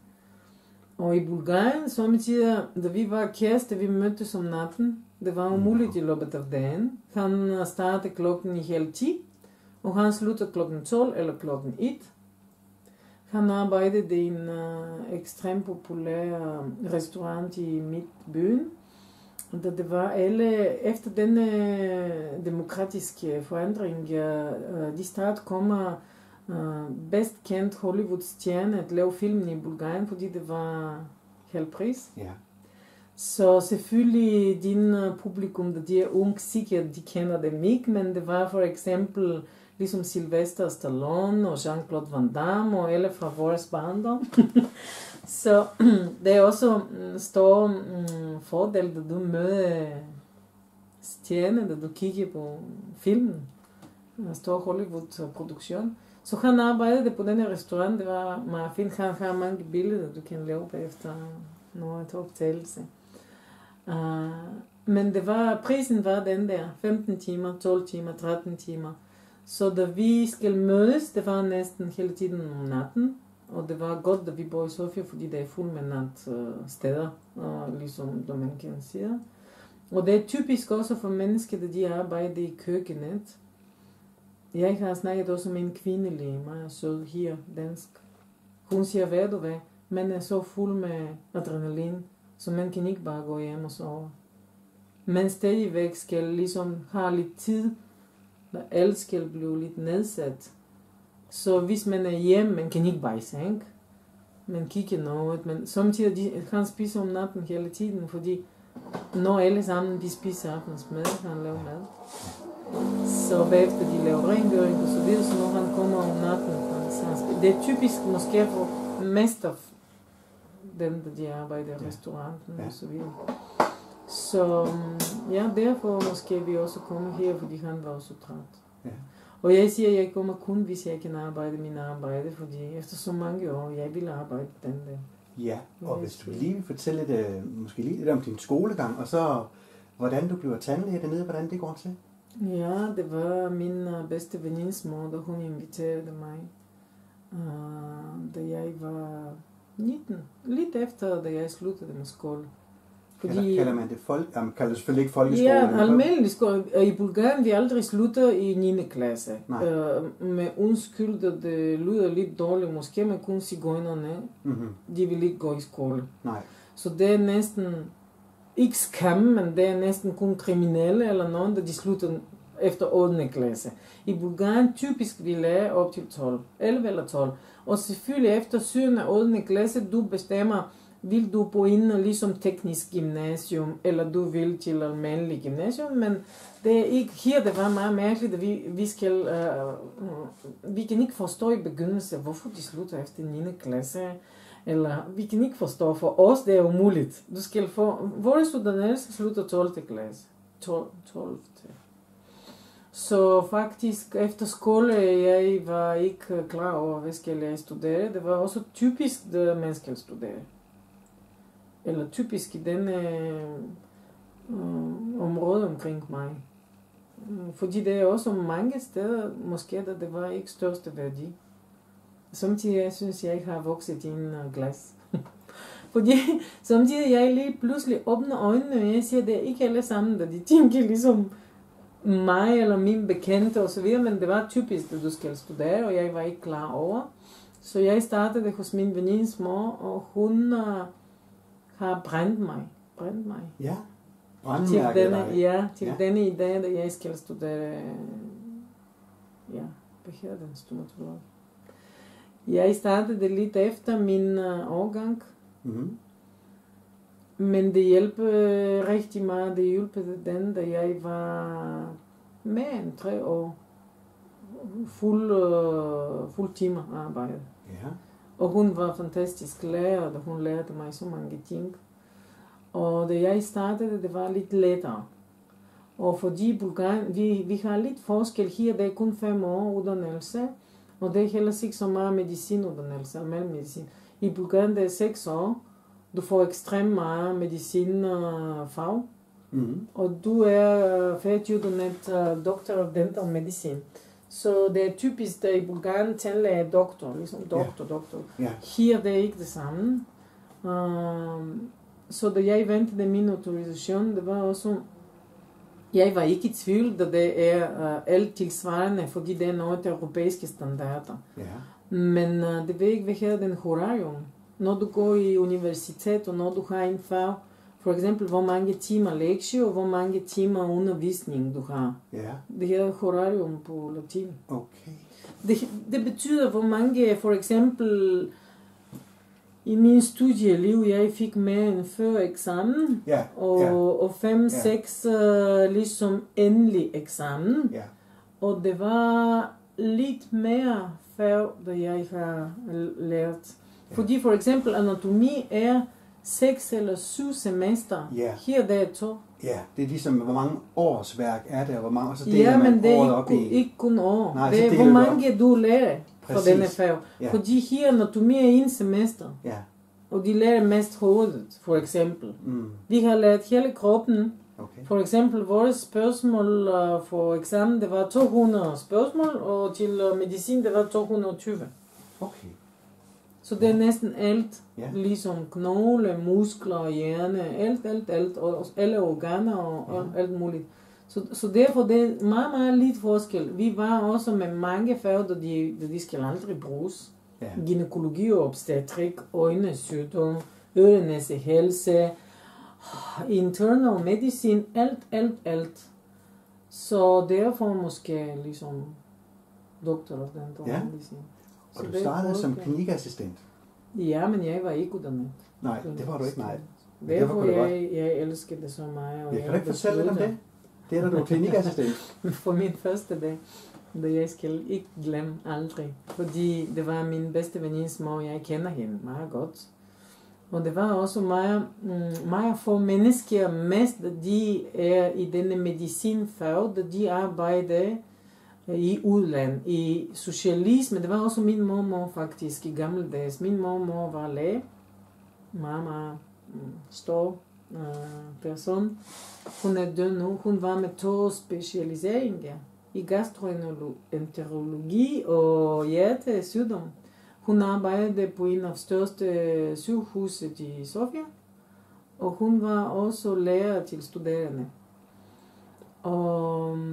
Og i Bulgarien, samtidig, da vi var kæreste, vi mødtes om natten. Det var umuligt i løbet af dagen. Han startede klokken i halv ti, og han sluttede klokken tolv eller klokken et. Han arbejdede i en uh, ekstremt populær uh, restaurant i Midtbyen. Da det var alle, efter denne demokratiske forandring, uh, de start kommer uh, bedst kendt Hollywood-stjerne at lave filmen i Bulgarien, fordi det var halv pris. Ja. Så selvfølgelig din publikum, da de er ung, sikkert de kender dem ikke, men det var for eksempel ligesom Sylvester Stallone og Jean-Claude Van Damme og alle fra vores barndom. Så det er også en stor um, fordel, da du møder stjerne, da du kigger på filmen. En stor Hollywood-produktion. Så han arbejdede på denne restaurant, det var meget fint. Han har mange billeder, du kan lave bagefter noget optagelse. Uh, men det var, prisen var den der, femten timer, tolv timer, tretten timer. Så da vi skal mødes, det var næsten hele tiden om natten. Og det var godt, da vi bor i Sofia, fordi det er fuld med natsteder, uh, ligesom man kan sige. Og det er typisk også for mennesker, da de arbejder i køkkenet. Jeg har snakket også med en kvindelig, meget sød her, dansk. Hun siger, hvad du hvad, man er så fuld med adrenalin, så man kan ikke bare gå hjem og sove. Men stadigvæk skal ligesom have lidt tid, da alt skal blive lidt nedsat. Så hvis man er hjemme, man kan ikke bare i seng. Man kigger noget, men samtidig de, han spiser om natten hele tiden, fordi når alle sammen de spiser aftensmad, han laver mad. Så bagefter de laver rengøring og så videre, så når han kommer om natten, det er typisk måske for mest af dem, der de arbejder i restauranten og så videre. Så ja, derfor måske vi også kommer her, fordi han var også træt. Ja. Og jeg siger, at jeg kommer kun, hvis jeg kan arbejde min arbejde, fordi efter så mange år, jeg vil arbejde den der. Ja, og hvis du lige vil fortælle lidt, måske lige lidt om din skolegang, og så hvordan du bliver tandlæge dernede, hvordan det går til? Ja, det var min bedste venindes mor, da hun inviterede mig, uh, da jeg var nitten, lidt efter, da jeg sluttede med skole. Fordi, kalder, kalder man det folk? Jamen, kalder det selvfølgelig ikke folkeskole? Ja, almindelig skole. I Bulgarien vi aldrig slutter i niende klasse. Uh, med undskyld, at det lyder lidt dårligt. Måske man kun cigøjnerne, mm-hmm. de vil ikke gå i skole. Nej. Så det er næsten ikke skam, men det er næsten kun kriminelle eller nogen, der de slutter efter ottende klasse. I Bulgarien typisk vi lærer op til tolv, elleve eller tolv. Og selvfølgelig efter syvende og ottende klasse, du bestemmer, vil du på en ligesom teknisk gymnasium, eller du vil til almindelig gymnasium, men det er ikke, her det var meget mærkeligt, at vi, vi skal, uh, vi kan ikke forstå i begyndelsen, hvorfor de slutter efter niende klasse, eller vi kan ikke forstå, for os det er umuligt. Du skal få, vores uddannelse slutter tolvte klasse, tolvte Så faktisk efter skole, jeg var ikke klar over, hvad skal jeg studere. Det var også typisk, at man skal studere. Eller typisk i denne øh, område omkring mig. Fordi det er også mange steder, måske der det var ikke største værdi. Samtidig jeg synes jeg har vokset i en uh, glas. Fordi samtidig jeg lige pludselig åbner øjnene, og jeg siger, det er ikke alle sammen, der de tænker ligesom mig eller min bekendte og så videre, men det var typisk, at du skal studere, og jeg var ikke klar over. Så jeg startede hos min venindes mor, og hun uh, har brændt mig. Brændt mig. Ja, til denne, ja, til ja. denne idé, at jeg skal studere, ja, hvad hedder den stomatolog? Jeg startede lidt efter min uh, årgang, mm-hmm. men det hjælper rigtig meget. Det hjælpede den, da jeg var mere end tre år fuld, uh, fuld timer arbejde. Ja. Og hun var fantastisk lærer, og hun lærte mig så mange ting. Og da jeg startede, det var lidt lettere. Og fordi Bulgarien, vi, vi har lidt forskel her, det er kun fem år uddannelse, og det er heller ikke så meget medicinuddannelse, almindelig medicin. I Bulgarien det er seks år, du får ekstremt meget medicinfag, Mm-hmm. Og du er færdiguddannet uh, Doctor of Dental Medicine. Så det er typisk, at i Bulgarien tandlæge er doktor, ligesom doktor, yeah. doktor. Yeah. Her det er ikke det samme. Uh, så da jeg ventede min autorisation, det var også, jeg var ikke i tvivl, da det er uh, alt tilsvarende, fordi det er noget europæiske standarder. Yeah. Men uh, det vil ikke være den horarium. Når du går i universitet, og når du har en fag, for eksempel, hvor mange timer lektie, og hvor mange timer undervisning du har. Yeah. Det her horarium på latin. Okay. Det, det betyder, hvor mange, for eksempel, i min studieliv, jeg fik med en før eksamen, yeah. og, yeah. og fem, yeah. seks uh, ligesom endelig eksamen. Yeah. Og det var lidt mere før, da jeg har lært. Yeah. Fordi for eksempel anatomi er seks eller syv semester. Yeah. Her det er to. Ja, yeah. Det er ligesom, hvor mange års værk er det, og hvor mange, og så deler ja, man men det er ikke, op i... ikke kun år. Nej, det er, hvor mange du lærer fra denne fag. Yeah. Fordi her anatomi er en semester. Yeah. Og de lærer mest hovedet, for eksempel. Mm. Vi har lært hele kroppen. Okay. For eksempel, vores spørgsmål uh, for eksamen, det var to hundrede spørgsmål, og til uh, medicin, det var to hundrede og tyve. Okay. Så det er næsten alt, yeah. ligesom knogle, muskler, hjerne, alt, alt, alt, og alle organer og yeah. alt muligt. Så, så derfor det er meget, meget lidt forskel. Vi var også med mange fag, da de, da de skal aldrig bruges. Yeah. Gynækologi og obstetrik, øjnesygdom, øre-næse helse, internal medicine, alt, alt, alt. Så derfor måske ligesom doktor af dental yeah. medicine. Og du startede som klinikassistent? Ja, men jeg var ikke uddannet. Nej, det var du ikke, nej. Derfor jeg, jeg elsker det så meget. Og jeg kan du ikke fortælle lidt om det? Det er da du er klinikassistent. For min første dag, da jeg skal ikke glemme aldrig. Fordi det var min bedste venindes mor, jeg kender hende meget godt. Og det var også meget, meget få mennesker, mest de er i denne medicinfag, da de arbejder i udland, i socialisme. Det var også min mormor faktisk i gamle dage. Min mormor var læge, meget, meget stor uh, person. Hun er død nu. Hun var med to specialiseringer i gastroenterologi og hjertesygdom. Hun arbejdede på en af største sygehuse i Sofia, og hun var også lærer til studerende. Og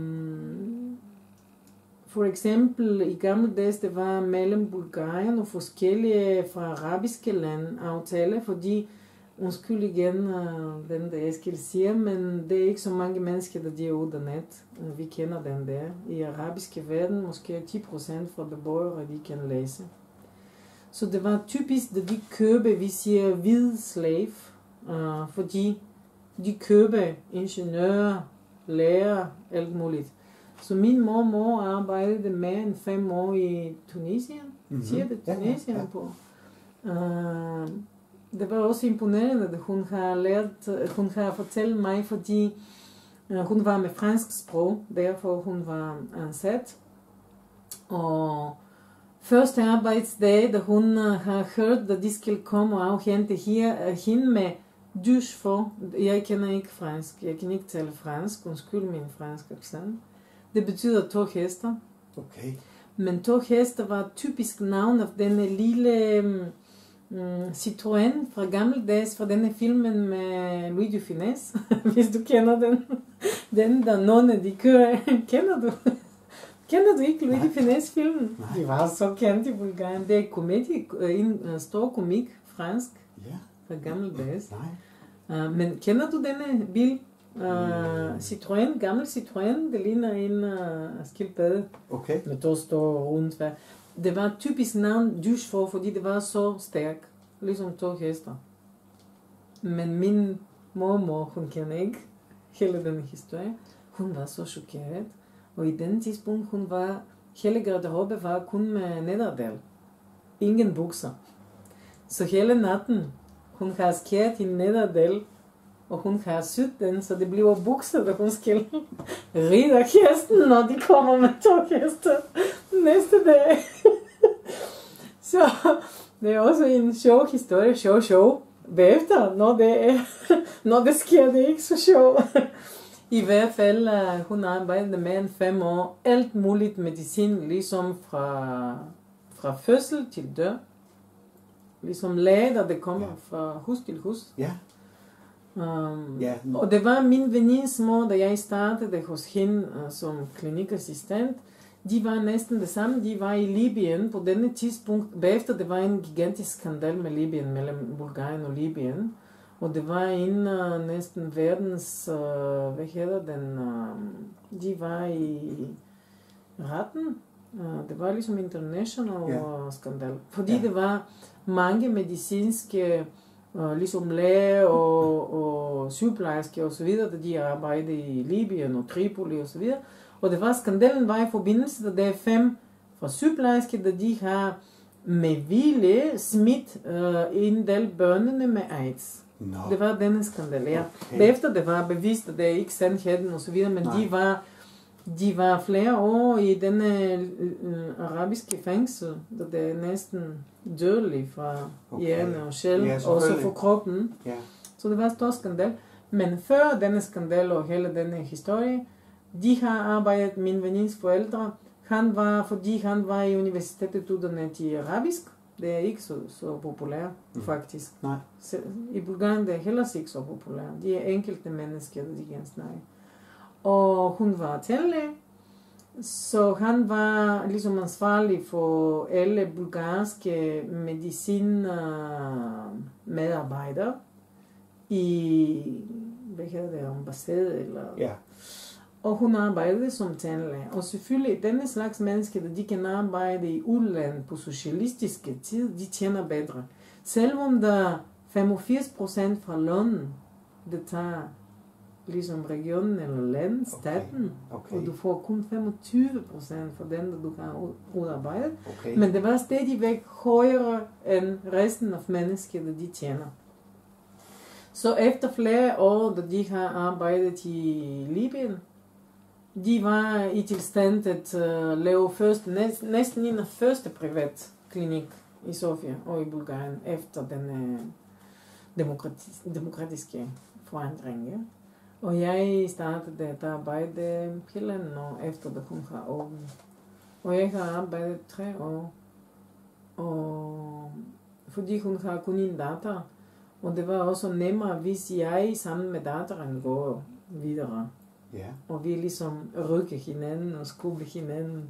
for eksempel i gamle dage, det var mellem Bulgarien og forskellige fra arabiske lande aftaler, fordi, undskyld igen den der jeg skal sige, men det er ikke så mange mennesker, der de er uddannet. Vi kender den der. I arabiske verden, måske ti procent fra beboere, de kan læse. Så det var typisk, da de køber, vi siger hvid slave, uh, fordi de køber ingeniører, lærer, alt muligt. Så min mormor arbejdede mere end fem år i Tunisien. Mm-hmm. Siger det Tunisien ja, ja, ja. på. Uh, det var også imponerende, at hun har lært, hun har fortalt mig, fordi uh, hun var med fransk sprog, derfor hun var ansat. Og første arbejdsdag, da hun uh, har hørt, at de skal komme og afhente her, uh, hende med douche for. Jeg kender ikke fransk, jeg kan ikke tale fransk, undskyld min fransk accent. Det betyder to hester. Okay. Men to hester var typisk navn af denne lille um, Citroën fra gamle dages, fra denne filmen med Louis de Funès, hvis du kender den. Den der nogle de kører. Kender du? Kender du ikke Louis de Funès filmen? De var så kendt i Bulgarien. Det er komedie, en stor komik, fransk, yeah. fra gamle dages. Nej. Uh, men kender du denne bil? Uh, Citroën, gammel Citroën, det ligner en uh, skildpadde. Okay. Med to store rundt. Det var typisk navn douche for, fordi det var så stærk. Ligesom to hester. Men min mormor, hun kender ikke hele denne historie. Hun var så chokeret. Og i den tidspunkt, hun var, hele garderobe var kun med nederdel. Ingen bukser. Så hele natten, hun har skæret i nederdel, og hun har syet den, så det bliver bukser, da hun skal ride hesten, når de kommer med to hester næste dag. Så det er også en sjov historie, sjov, sjov. bagefter, når det, er, når det sker, det er ikke så sjovt. I hvert fald, uh, hun arbejdede mere end fem år. Alt muligt medicin, ligesom fra, fra fødsel til død. Ligesom læge, der det kommer ja. Fra hus til hus. Ja. Um, ja. Og det var min venindes mor, da jeg startede hos hende uh, som klinikassistent. De var næsten det samme. De var i Libyen på denne tidspunkt. Bagefter det var en gigantisk skandal med Libyen, mellem Bulgarien og Libyen. Og det var en uh, næsten verdens, uh, hvad hedder den, uh, de var i retten. Uh, det var ligesom international yeah. skandal. Fordi yeah. det var mange medicinske, uh, ligesom læger og, og sygeplejersker og så videre, da de arbejdede i Libyen og Tripoli og så videre. Og det var, skandalen var i forbindelse, da der er fem fra sygeplejersker, da de har med vilje smidt uh, en del børnene med AIDS. No. Det var denne skandal, ja. Okay. Bagefter det var bevist, at det ikke sandheden og så videre, men de var, de var flere år i denne uh, arabiske fængsel, da det er næsten dødelig fra okay. hjerne og sjæl, ja, også for kroppen. Ja. Så det var en stor skandal. Men før denne skandal og hele denne historie, de har arbejdet, min venins forældre, han var, fordi han var i universitetet uddannet i arabisk. Det er ikke så, så populært, mm. faktisk. Nej. Så, i Bulgarien det er heller ikke så populært. De er enkelte mennesker, der de kan snakke. Og hun var tandlæge, så han var ligesom ansvarlig for alle bulgarske medicinmedarbejdere i, hvad hedder det, ambassade eller... Ja. Og hun arbejdede som tandlæge. Og selvfølgelig, denne slags mennesker, de kan arbejde i udlandet på socialistiske tid, de tjener bedre. Selvom der femogfirs procent fra lønnen, det tager ligesom regionen eller landet, staten, okay. Okay. Og du får kun femogtyve procent for den, der du har udarbejdet. Okay. Men det var stadigvæk højere end resten af mennesker, der de tjener. Så efter flere år, da de har arbejdet i Libyen, de var i tilstand at uh, lave først, næsten, næsten en af første privat klinik i Sofia og i Bulgarien efter den uh, demokratis, demokratiske forandring. Ja? Og jeg startede at arbejde hele en år efter, da hun har åbnet. Og jeg har arbejdet tre år, og fordi hun har kun en datter, og det var også nemmere, hvis jeg sammen med datteren går videre. Yeah. Og vi ligesom rykker hinanden og skubber hinanden.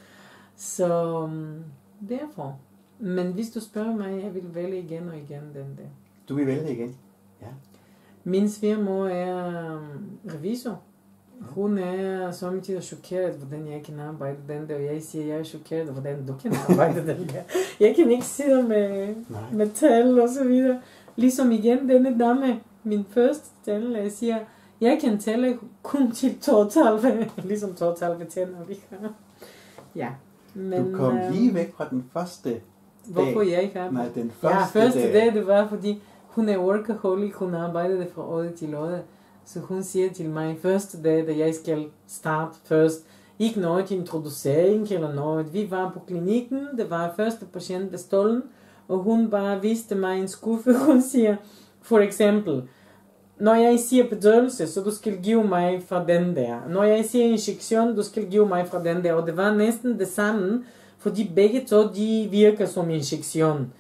Så um, derfor. Men hvis du spørger mig, jeg vil vælge igen og igen den der. Du vil vælge igen? Ja. Min svigermor er um, revisor. Hun er samtidig chokeret, hvordan jeg kan arbejde den der. Og jeg siger, jeg er chokeret, hvordan du kan arbejde den der. Jeg kan ikke sidde med, med tal og så videre. Ligesom igen denne dame, min første tandlæge, siger, jeg kan tælle kun til toogtredive, ligesom toogtredive tænder, vi har. Ja. Men, du kom øh, lige væk fra den første dag. Hvorfor jeg ikke har? Nej, den første, ja, første dag. dag, det var, fordi hun er workaholic, hun arbejdede fra år til år. Så hun siger til mig, første dag, da jeg skal starte først, ikke noget introducering eller noget. Vi var på klinikken, det var første patient ved stolen, og hun bare viste mig en skuffe. Hun siger, for eksempel, når jeg siger bedøvelse, så du skal give mig fra den der. Når jeg siger injektion, du skal give mig fra den der. Og det var næsten det samme, fordi begge to, de virker som injektion.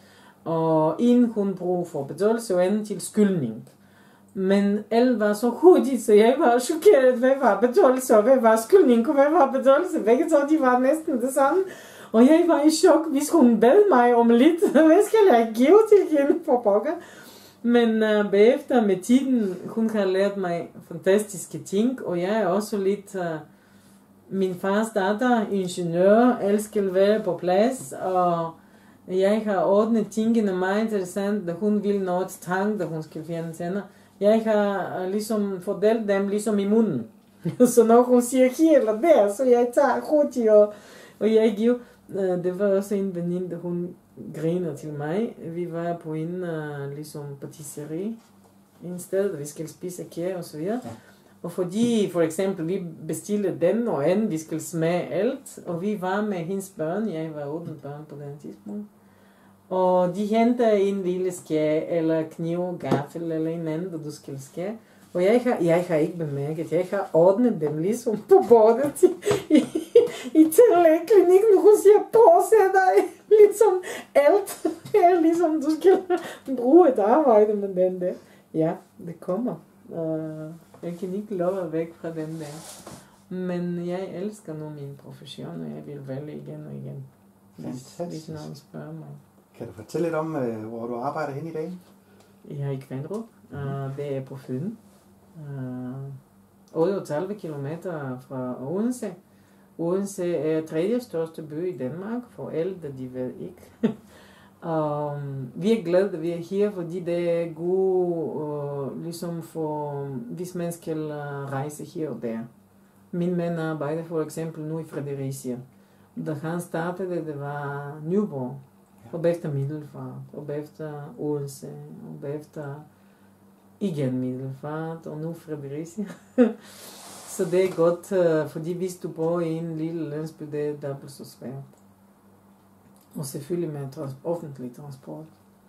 Og en hun bruger for bedøvelse, og en til skyldning. Men alle var så hurtigt, så jeg var chokeret. Hvad var bedøvelse, og hvad var skyldning, og hvad var bedøvelse? Begge to, de var næsten det samme. Og jeg var i chok, hvis hun bad mig om lidt. Hvad skal jeg give til hende for pokker? Men uh, bagefter med tiden, hun har lært mig fantastiske ting, og jeg er også lidt, uh, min fars datter, ingeniør, elsker at være på plads, og jeg har ordnet tingene meget interessant, da hun vil noget tang, da hun skal fjerne tænder. Jeg har uh, ligesom fordelt dem ligesom i munden. Så når hun siger her eller der, så jeg tager hurtigt, og, og jeg giver. Uh, det var også en veninde, hun griner til mig. Vi var på en uh, ligesom patisserie, en sted, vi skal spise kage og så videre. Ja. Og fordi for eksempel vi bestiller den og anden, vi skal smage alt, og vi var med hendes børn, jeg var otte børn på den tidspunkt. Og de henter en lille skære, eller kniv, gaffel, eller en anden, du skal skære. Og jeg har, jeg har ikke bemærket, jeg har ordnet dem ligesom på bordet i, i, i tandlægeklinikken hos jeg påsætter ligesom alt. Ja, ligesom du skal bruge et arbejde med den der. Ja, det kommer. Uh, jeg kan ikke love væk fra den der. Men jeg elsker nu min profession, og jeg vil vælge igen og igen. Hvis, hvis nogen spørger mig. Kan du fortælle lidt om, hvor du arbejder hen i dag? Jeg er i Kvandrup. Uh, det er på Fyn. Uh, otteogtredive kilometer fra Odense. Odense er tredje største by i Danmark, for alle, de ved ikke. um, vi er glade, at vi er her, fordi det er god, uh, ligesom for, hvis man skal uh, rejse her og der. Min mand arbejder for eksempel nu i Fredericia. Da han startede, det var Nyborg, og bagefter Middelfart, og bagefter Odense, og bagefter igen Middelfart, og nu Fredericia. Så det er godt, fordi hvis du bor i en lille landsby, det er dobbelt så svært. Og selvfølgelig med trans- offentlig transport.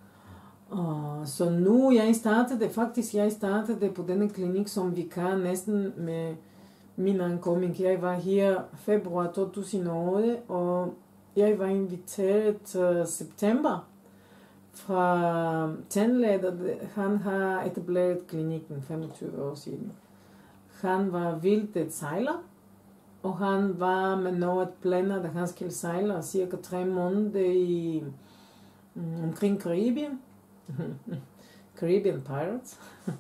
Uh, så nu jeg startede, faktisk jeg startede på denne klinik som vikar næsten med min ankoming. Jeg var her februar to tusind og otte, og jeg var inviteret uh, september fra tandlæger. Han har etableret klinikken femogtyve år siden. Han var vildt sejler, og han var med noget planer, da han skulle sejle cirka tre måneder i, um, omkring Karibien. Caribbean Pirates.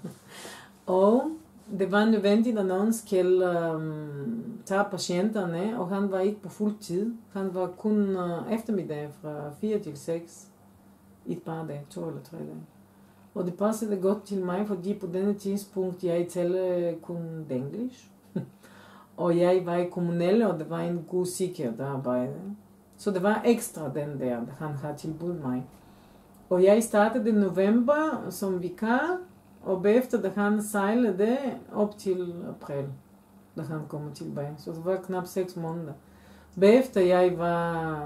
Og det var nødvendigt, at nogen skulle um, tage patienterne, og han var ikke på fuld tid. Han var kun uh, eftermiddag fra fire til seks. Et par dage, to eller tre dage. Og det passede godt til mig, fordi på denne tidspunkt, jeg talte kun engelsk. Og jeg var i kommunale, og det var en god sikker, der arbejdede. Så det var ekstra den der, han havde tilbudt mig. Og jeg startede i november som vikar, og bagefter, da han sejlede op til april, da han kom tilbage. Så det var knap seks måneder. Bagefter, jeg var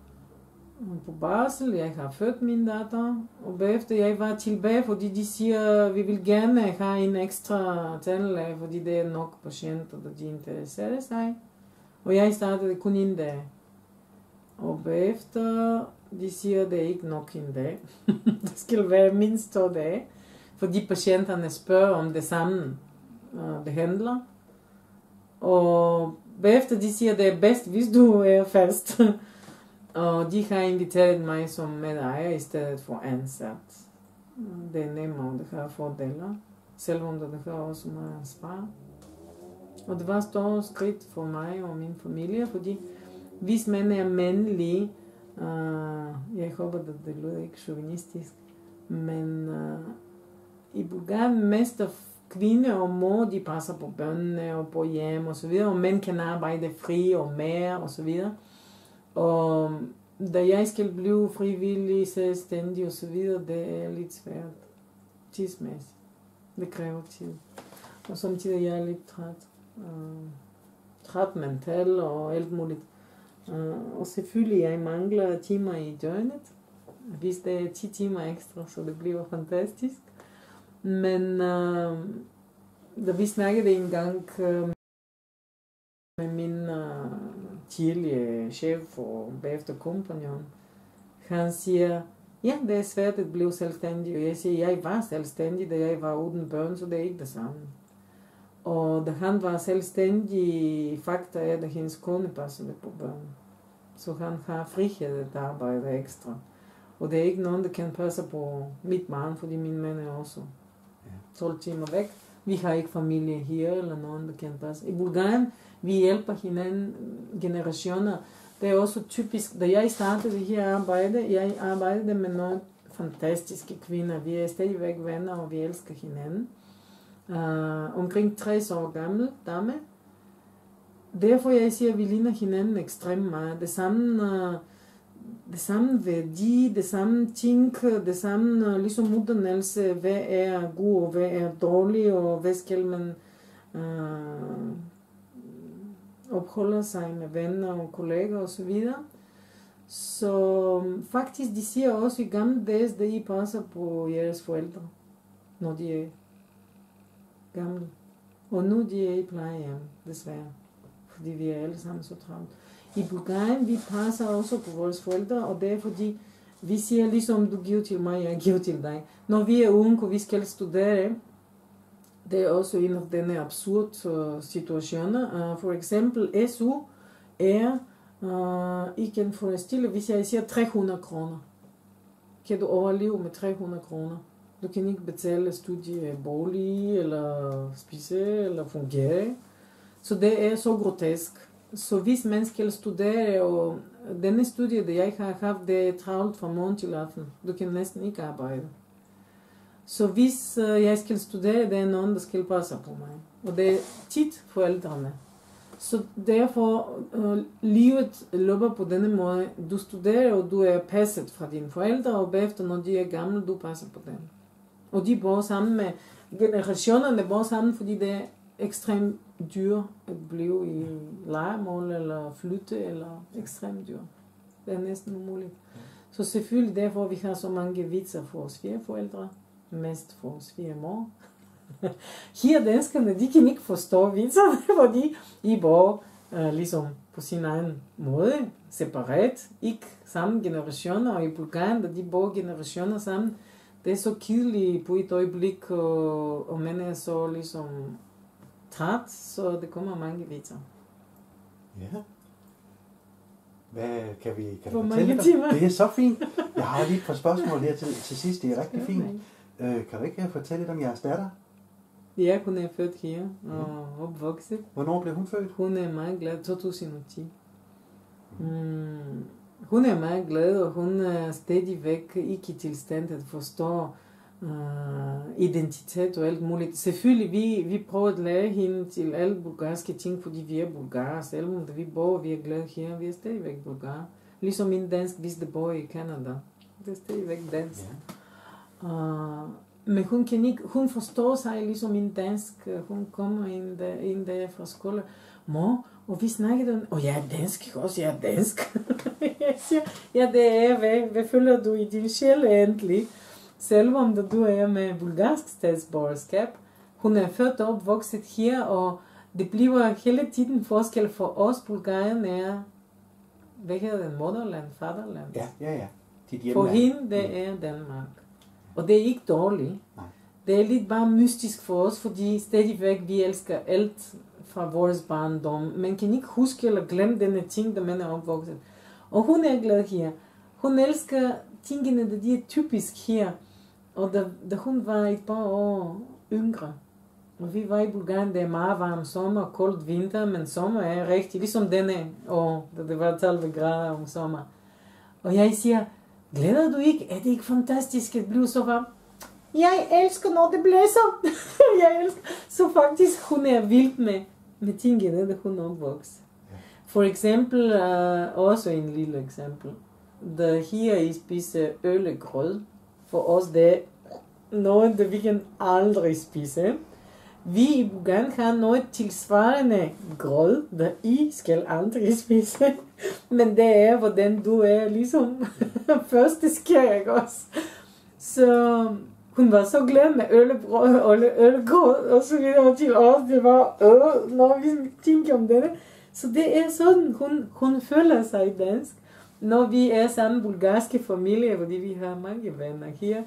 på barsel, jeg har født min datter, og bagefter jeg var tilbage, fordi de siger, vi vil gerne have en ekstra tandlæge, fordi det er nok patienter, der de interesserer sig. Og jeg startede kun en dag. Og bagefter, de siger, det er ikke nok en dag. Det skal være mindst to dage, fordi patienterne spørger om det samme uh, behandler. Og bagefter, de siger, det er bedst, hvis du er fast. Og de har inviteret mig som medejer i stedet for ansat. Det er nemmere, og det har fordele, selvom det har også meget ansvar. Og det var et stort skridt for mig og min familie, fordi hvis man er mandlig, uh, jeg håber, at det lyder ikke chauvinistisk, men uh, i Bulgarien mest af kvinder og mor, de passer på børnene og på hjem og så videre, og mænd kan arbejde fri og mere og så videre. Og da jeg skal blive frivillig, selvstændig og så videre, det er lidt svært tidsmæssigt. Det kræver tid. Og samtidig er jeg lidt træt. Uh, træt mental og alt muligt. Uh, og selvfølgelig, jeg mangler timer i døgnet. Hvis det er ti timer ekstra, så det bliver fantastisk. Men uh, da vi snakkede en gang uh, med min uh, tidligere chef og bagefter kompagnon, han siger, ja, det er svært at blive selvstændig. Og jeg siger, jeg var selvstændig, da jeg var uden børn, så det er ikke det samme. Og da han var selvstændig, fakta er, at hendes kone passede på børn. Så han har frihed at arbejde ekstra. Og det er ikke nogen, der kan passe på mit barn, fordi min mand er også tolv timer væk. Vi har ikke familie her, eller nogen, der kan passe. I Bulgarien, vi hjælper hinanden generationer. Det er også typisk, da jeg startede her arbejde, jeg arbejdede med nogle fantastiske kvinder. Vi er stadigvæk venner, og vi elsker hinanden. Uh, omkring tres år gammel dame. Derfor jeg siger, at vi ligner hinanden ekstremt meget. Det samme, uh, det samme værdi, det samme ting, det samme uh, ligesom uddannelse, hvad er god og hvad er dårlig, og hvad skal man uh, opholde sig med venner og kolleger osv. Så faktisk, de siger også i gamle dage, at I passer på jeres forældre, når de er gamle. Og nu de er i plejehjem, desværre. Fordi vi er alle sammen så travlt. I Bulgarien, vi passer også på vores forældre, og det er fordi, vi siger ligesom, du giver til mig, jeg giver til dig. Når vi er unge, og vi skal studere, det er også en af denne absurde situationer. Uh, for eksempel, S U er, uh, I kan forestille, hvis jeg siger tre hundrede kroner. Kan du overleve med tre hundrede kroner? Du kan ikke betale studie, bolig, eller spise, eller fungere. Så det er så grotesk. Så hvis man skal studere, og denne studie, det jeg har haft, det er travlt fra morgen til aften. Du kan næsten ikke arbejde. Så hvis uh, jeg skal studere, det er nogen, der skal passe på mig. Og det er tit forældrene. Så derfor, uh, livet løber på denne måde. Du studerer, og du er passet fra dine forældre, og bagefter, når de er gamle, du passer på dem. Og de bor sammen med generationerne, bor sammen, fordi det er ekstremt dyr at blive i lejemål, eller flytte, eller ekstremt dyr. Det er næsten umuligt. Så selvfølgelig derfor, vi har så mange vitser for os fire forældre, mest for os fire mor. Her danskerne, de kan ikke forstå vitserne, fordi I bor uh, ligesom på sin egen måde, separat, ikke samme generationer, og i Bulgarien, da de bor generationer sammen, det er så kedeligt på et øjeblik, og, og man er så ligesom træt, så det kommer mange vitser. Ja. Hvad kan vi kan Hvor du mange fortælle timer? dig? Det er så fint. Jeg har lige et par spørgsmål her til, til sidst. Det er rigtig fint. Øh, kan du ikke fortælle lidt om jeres datter? Ja, hun er født her og opvokset. Hvornår blev hun født? Hun er meget glad. to tusind og ti. Mm. Hun er meget glad, og hun er stadigvæk ikke i tilstand at forstå uh, identitet og alt muligt. Selvfølgelig, vi, vi prøver at lære hende til alle bulgarske ting, fordi vi er bulgarer. Selvom vi bor, vi er glade her, vi er stadigvæk bulgarer. Ligesom en dansk, hvis det bor i Canada. Det er stadigvæk dansk. Yeah. Uh, men hun kan ikke, hun forstår sig ligesom en dansk. Hun kommer en dag, en dag fra skole. Mor, og vi snakkede om, og jeg er dansk, også jeg er dansk. Jeg siger, ja, det er, hvad, hvad føler du i din sjæl egentlig? Selvom du er med bulgarsk statsborgerskab, hun er født og opvokset her, og det bliver hele tiden forskel for os. Bulgarien er, hvad hedder det, motherland, fatherland? Ja, ja, ja. For hende, det er Danmark. Og det er ikke dårligt. Nej. Det er lidt bare mystisk for os, fordi stadigvæk vi elsker alt fra vores barndom. Man kan ikke huske eller glemme denne ting, da man er opvokset. Og hun er glad her. Hun elsker tingene, der de er typisk her. Og da, da hun var et par år yngre, og vi var i Bulgarien, det er meget varm sommer, koldt vinter, men sommer er rigtig, ligesom denne år, da det var tredive grader om sommer. Og jeg siger, glæder du ikke? Er det ikke fantastisk at blive så varm? Jeg elsker, når det blæser. Jeg elsker. Så faktisk, hun er vild med, med tingene, da hun er opvokset. For eksempel, uh, også en lille eksempel. Da her I spiser øllegrød, for os det er noget, der vi kan aldrig spise. Vi i Bulgarien har noget tilsvarende grød, der I skal aldrig spise. Men det er, hvordan du er ligesom første sker, ikke også? Så hun var så glad med øllebrød og øllegrød og så videre til os. Det var øh, når vi tænker om det. Så det er sådan, hun, hun føler sig dansk. Når vi er sammen bulgarske familie, fordi vi har mange venner her.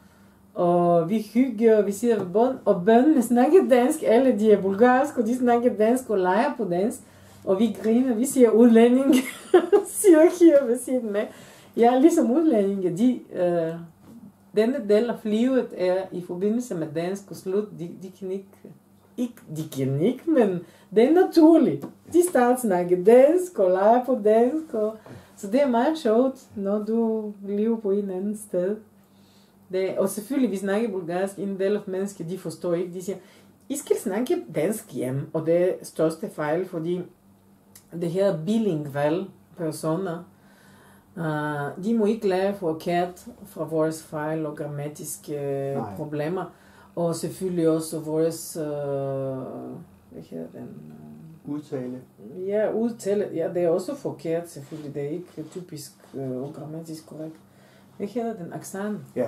Og vi hygger, og vi siger ved børn, og børnene snakker dansk, alle de er bulgarske, og de snakker dansk og leger på dansk. Og vi griner, vi siger udlænding, siger her ved siden med. Ja, ligesom udlændinge, de, øh, denne del af livet er i forbindelse med dansk og slut, de, de kan ikke, ikke, de kan ikke, men det er naturligt. De starter at snakke dansk og leger på dansk, og, så det er meget sjovt, når du lever på en anden sted. Det, og selvfølgelig, vi snakker bulgarsk, en del af mennesker, de forstår ikke, de siger, I skal snakke dansk hjem, og det er største fejl, fordi det her bilingual personer, uh, de må ikke lære forkert fra vores fejl og grammatiske Nej. problemer, og selvfølgelig også vores, uh, hvad hedder den? Udtale. Ja, udtale. Ja, det er også forkert selvfølgelig. Det er ikke typisk øh, og grammatisk korrekt. Hvad hedder den? Accent. Ja.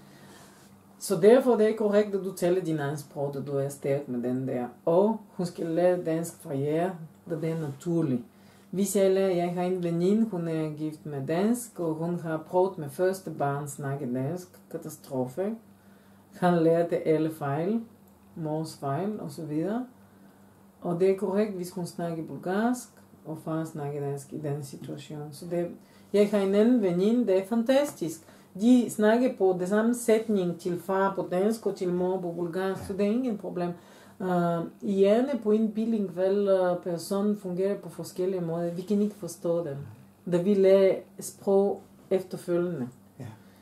Så derfor det er korrekt, at du taler din egen sprog, at du er stærk med den der. Og hun skal lære dansk fra jer, da det er naturligt. Hvis jeg lærer, jeg har en veninde, hun er gift med dansk, og hun har prøvet med første barn snakke dansk. Katastrofe. Han lærte alle fejl, mors fejl og så videre. Og det er korrekt, hvis hun snakker bulgarsk, og far snakker dansk i den situation. Så det, jeg har en anden veninde, det er fantastisk. De snakker på det samme sætning til far på dansk og til mor på bulgarsk, så det er ingen problem. Uh, hjerne på en bilingual uh, person fungerer på forskellige måder. Vi kan ikke forstå dem, da vi lærer sprog efterfølgende. Ja.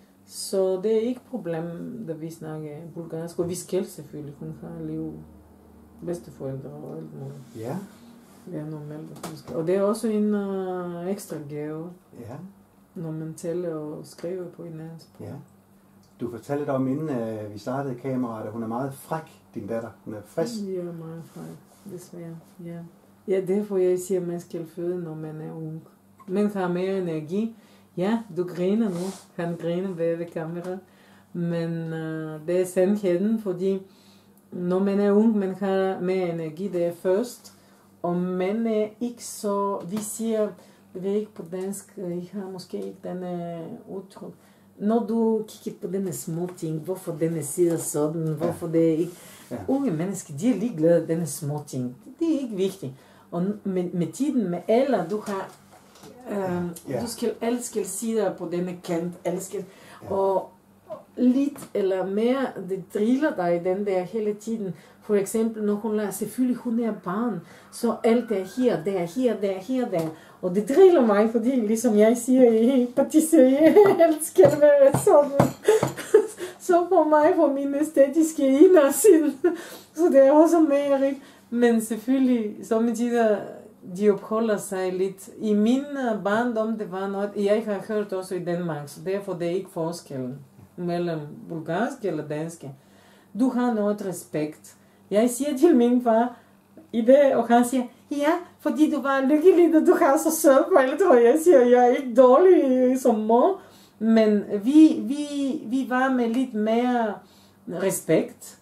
Så det er ikke et problem, da vi snakker bulgarsk, og vi skal selvfølgelig. Hun har liv bedsteforældre og alt muligt. Ja. Det er normalt. Og det er også en uh, ekstra gave. Ja. Når man taler og skriver på en anden sprog. Ja. Du fortalte lidt om, inden uh, vi startede kameraet, at hun er meget fræk, din datter. Hun er frisk. Ja, meget fræk, desværre. Ja. Ja, derfor jeg siger, at man skal føde, når man er ung. Man har mere energi. Ja, du griner nu. Han griner bag ved kamera. Men uh, det er sandheden, fordi når man er ung, man har mere energi, det er først. Og man er ikke så, vi siger, jeg ved ikke på dansk, jeg har måske ikke denne udtryk. Når du kigger på denne små ting, hvorfor denne sidder sådan, hvorfor det er ikke... Ja. Unge mennesker, de er ligeglade af denne små ting. Det er ikke vigtigt. Og med, med tiden, med alder, du har... Øh, ja. Du skal, alle skal sidde på denne kant, alle skal... Ja. Og lidt eller mere, det driller dig den der hele tiden. For eksempel, når hun lader, selvfølgelig hun er barn, så alt er her, der, her, der, her, der. Og det driller mig, fordi ligesom jeg siger i patisserie, alt skal være sådan. Så for mig, for min æstetiske inderside, så det er også mere rigt. Men selvfølgelig, som jeg siger, de opholder sig lidt. I min barndom, det var noget, jeg har hørt også i Danmark, så derfor det er ikke forskellen mellem bulgarsk eller dansk. Du har noget respekt. Jeg siger til min far i det, og han siger, ja, fordi du var lykkelig, at du har så søde forældre. Og jeg siger, jeg er ikke dårlig som mor, men vi, vi, vi var med lidt mere respekt.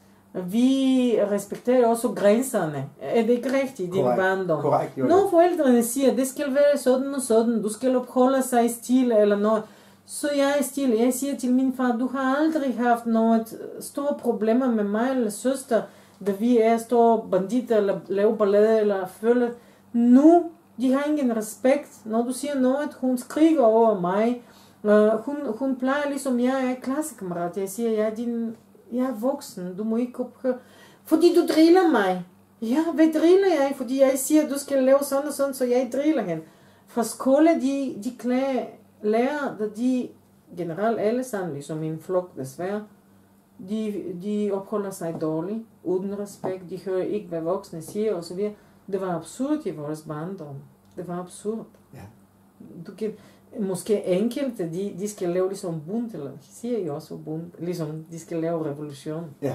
Vi respekterer også grænserne. Er det ikke rigtigt, din barndom? Korrekt, jo. Når forældrene siger, det skal være sådan og sådan, du skal opholde sig i stil eller noget, så jeg er stille. Jeg siger til min far, du har aldrig haft noget store problemer med mig eller søster, da vi er store banditter eller laver ballade eller føler. Nu, de har ingen respekt. Når du siger noget, hun skriger over mig. Uh, hun, hun plejer ligesom, jeg er klassekammerat. Jeg siger, jeg er, din, jeg er voksen, du må ikke ophøre. Fordi du driller mig. Ja, hvad driller jeg? Fordi jeg siger, du skal lave sådan og sådan, så jeg driller hende. Fra skole, de, de klager, lærer, da de generelt alle sammen, ligesom en flok desværre, de, de opholder sig dårligt, uden respekt, de hører ikke, hvad voksne siger osv. Det var absurd i vores barndom. Det var absurd. Ja. Du kan, måske enkelte, de, de skal lave ligesom bunt, eller siger jo også bunt, ligesom de skal lave revolution. Ja.